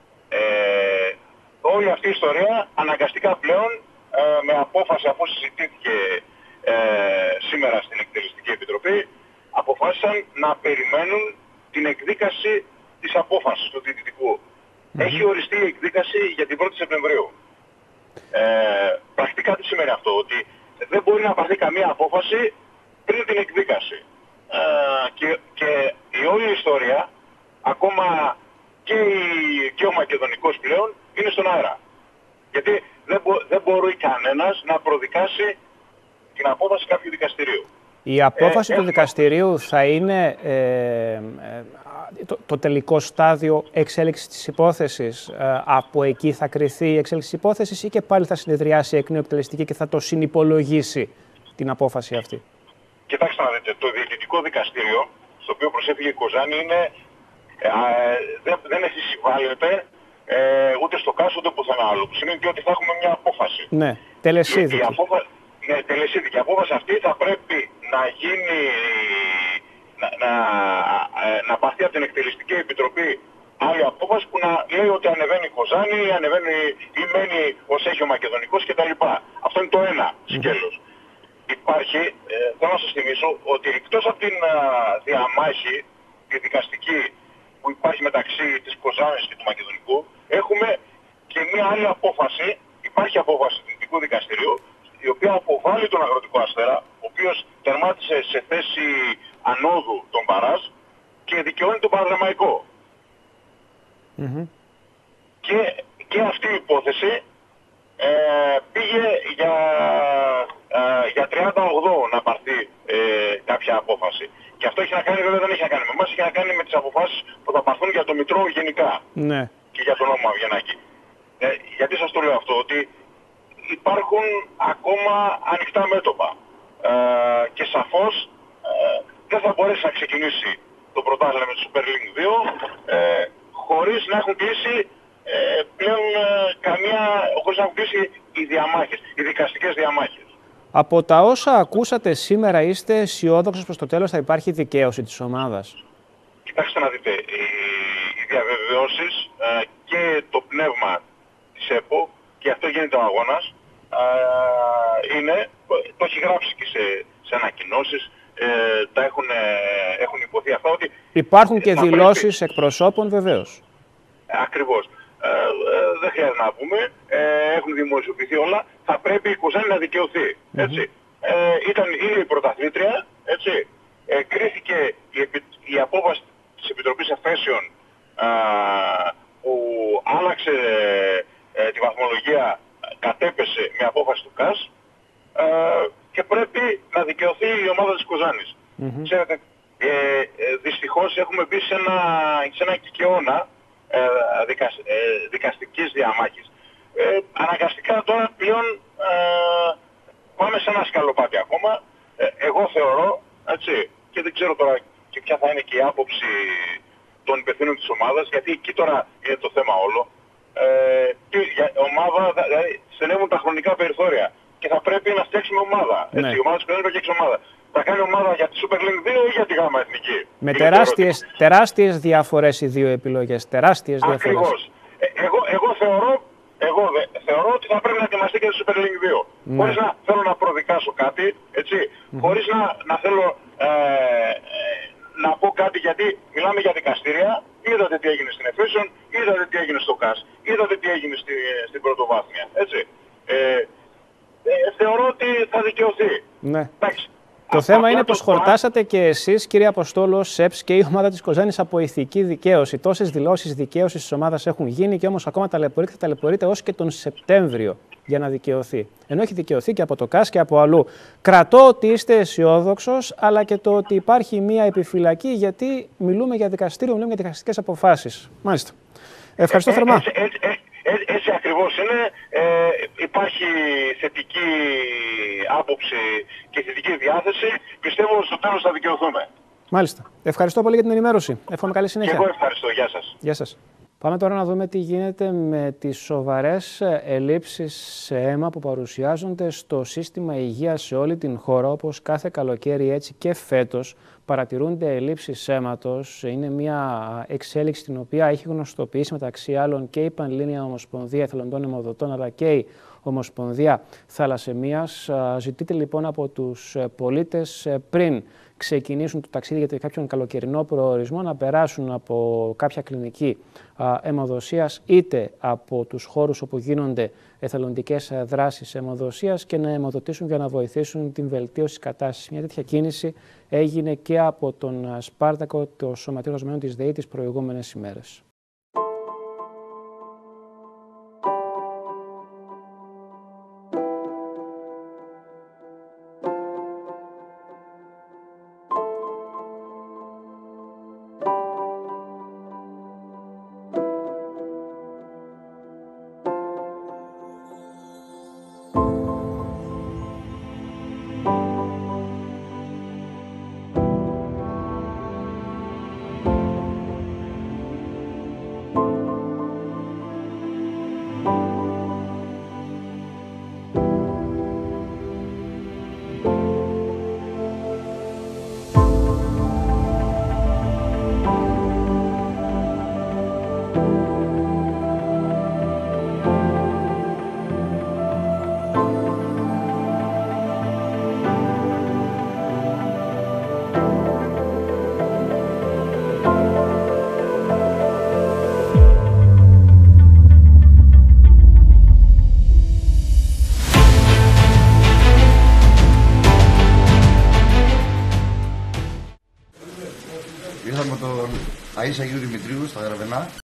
Όλη αυτή η ιστορία αναγκαστικά πλέον με απόφαση, αφού συζητήθηκε σήμερα στην Εκτελεστική Επιτροπή, αποφάσισαν να περιμένουν την εκδίκαση της απόφασης του διοικητικού. Έχει οριστεί η εκδίκαση για την 1η Σεπτεμβρίου. Πρακτικά τι σημαίνει αυτό? Ότι δεν μπορεί να πάρθει καμία απόφαση πριν την εκδίκαση. Και η όλη ιστορία, ακόμα και ο Μακεδονικός πλέον, είναι στον αέρα. Γιατί δεν μπορεί κανένας να προδικάσει την απόφαση κάποιου δικαστηρίου. Η απόφαση του δικαστηρίου θα είναι το τελικό στάδιο εξέλιξης της υπόθεσης? Από εκεί θα κριθεί η εξέλιξη της υπόθεσης ή και πάλι θα συνεδριάσει εκ νέου εκτελεστική και θα το συνυπολογίσει την απόφαση αυτή? Κοιτάξτε να δείτε, το διοικητικό δικαστήριο, στο οποίο προσέφυγε η Κοζάνη, δεν συμβάλλεται ούτε στο ΚΑΣ ούτε πουθενά άλλο. Που σημαίνει και ότι θα έχουμε μια απόφαση. Ναι, τελεσίδικη. Ναι, τελεσίδικη. Η απόφαση αυτή θα πρέπει να γίνει, να πάρθει από την Εκτελεστική Επιτροπή άλλη απόφαση που να λέει ότι ανεβαίνει η Κοζάνη, ανεβαίνει ή μένει ως έχει ο Μακεδονικός κτλ. Αυτό είναι το ένα σκέλος. Υπάρχει, θέλω να σας θυμίσω ότι εκτός από την διαμάχη, τη δικαστική που υπάρχει μεταξύ της Κοζάνης και του Μακεδονικού, έχουμε και μια άλλη απόφαση, υπάρχει απόφαση του Δυτικού Δικαστηρίου, η οποία αποβάλλει τον Αγροτικό Αστέρα, ο οποίος τερμάτισε σε θέση ανόδου τον Μπαράζ και δικαιώνει τον Παναδραμαϊκό. Και αυτή η υπόθεση πήγε για για 38 να πάρθει κάποια απόφαση. Και αυτό έχει να κάνει, βέβαια δεν έχει να κάνει με εμάς, έχει να κάνει με τις αποφάσεις που θα πάρθουν για το Μητρό γενικά. Ναι. Και για τον νόμο Αβγενάκη. Γιατί σας το λέω αυτό, ότι υπάρχουν ακόμα ανοιχτά μέτωπα. Και σαφώς δεν θα μπορέσει να ξεκινήσει το πρωτάθλημα με το Super League 2 χωρίς να έχουν κλείσει πλέον χωρίς να έχουν κλείσει οι διαμάχες, οι δικαστικές διαμάχες. Από τα όσα ακούσατε σήμερα, είστε αισιόδοξος προς το τέλος θα υπάρχει δικαίωση της ομάδας? Κοιτάξτε να δείτε, οι διαβεβαιώσεις και το πνεύμα της ΕΠΟ, και αυτό γίνεται ο αγώνας, το έχει γράψει και σε ανακοινώσεις, έχουν υποθεί αυτά ότι... Υπάρχουν και δηλώσεις εκπροσώπων βεβαίως. Ακριβώς. Δεν χρειάζεται να πούμε, έχουν δημοσιοποιηθεί όλα, θα πρέπει η Κοζάνη να δικαιωθεί, έτσι. Είναι η πρωταθλήτρια, έτσι. Κρίθηκε η απόφαση της Επιτροπής Εφέσεων που άλλαξε τη βαθμολογία, κατέπεσε με απόφαση του ΚΑΣ και πρέπει να δικαιωθεί η ομάδα της Κοζάνης. Ξέρετε, δυστυχώς έχουμε μπει σε ένα κικαιώνα δικαστικής διαμάχης. Αναγκαστικά τώρα πλέον πάμε σε ένα σκαλοπάτι ακόμα. Εγώ θεωρώ, έτσι, και δεν ξέρω τώρα και ποια θα είναι και η άποψη των υπευθύνων της ομάδας, γιατί εκεί τώρα είναι το θέμα όλο. Ομάδα, δηλαδή, στενεύουν τα χρονικά περιθώρια και θα πρέπει να φτιάξουμε ομάδα. Έτσι, η ομάδα της Κοζάνης θα φτιάξει ομάδα. Θα κάνει ομάδα για τη Super League 2 ή για τη ΓΑΜΑ Εθνική? Με τεράστιες διαφορές οι δύο επιλογές. Τεράστιες διαφορές. Ακριβώς. Εγώ θεωρώ ότι θα πρέπει να ετοιμαστεί και τη Super League 2. Χωρίς να θέλω να προδικάσω κάτι, έτσι, χωρίς να θέλω να πω κάτι, γιατί μιλάμε για δικαστήρια. Είδατε τι έγινε στην Εφέσεων, είδατε τι έγινε στο ΚΑΣ, είδατε τι έγινε στην πρωτοβάθμια. Έτσι. Θεωρώ ότι θα δικαιωθεί. Ναι. Εντάξει. Το θέμα είναι πως χορτάσατε και εσείς, κύριε Αποστόλου, ως ΣΕΠΣ και η ομάδα της Κοζάνης από ηθική δικαίωση. Τόσες δηλώσεις δικαίωσης της ομάδας έχουν γίνει και όμως ακόμα ταλαιπωρείται ως και τον Σεπτέμβριο για να δικαιωθεί. Ενώ έχει δικαιωθεί και από το ΚΑΣ και από αλλού. Κρατώ ότι είστε αισιόδοξος, αλλά και το ότι υπάρχει μία επιφυλακή, γιατί μιλούμε για δικαστήριο, μιλούμε για δικαστικές αποφάσεις. Μάλιστα. Ευχαριστώ θερμά. Έτσι ακριβώς είναι. Υπάρχει θετική άποψη και θετική διάθεση. Πιστεύω ότι στο τέλος θα δικαιωθούμε. Μάλιστα. Ευχαριστώ πολύ για την ενημέρωση. Εύχομαι καλή συνέχεια. Και εγώ ευχαριστώ. Γεια σας. Γεια σας. Πάμε τώρα να δούμε τι γίνεται με τις σοβαρές ελλείψεις σε αίμα που παρουσιάζονται στο σύστημα υγείας σε όλη την χώρα, όπως κάθε καλοκαίρι έτσι και φέτος παρατηρούνται ελλείψεις αίματος. Είναι μια εξέλιξη την οποία έχει γνωστοποιήσει μεταξύ άλλων και η Πανελλήνια Ομοσπονδία Εθελοντών Αιμοδοτών αλλά και η Ομοσπονδία Θαλασσαιμίας. Ζητείτε λοιπόν από τους πολίτες πριν ξεκινήσουν το ταξίδι για κάποιον καλοκαιρινό προορισμό να περάσουν από κάποια κλινική αιμοδοσίας είτε από τους χώρους όπου γίνονται εθελοντικές δράσεις αιμοδοσίας και να αιμοδοτήσουν για να βοηθήσουν την βελτίωση της κατάστασης. Μια τέτοια κίνηση έγινε και από τον Σπάρτακο, το Σωματείο Εργαζομένων της ΔΕΗ, τις προηγούμενες ημέρες. Ήρθαμε με τον Αΐς Αγίου Δημητρίου στα Γραβενά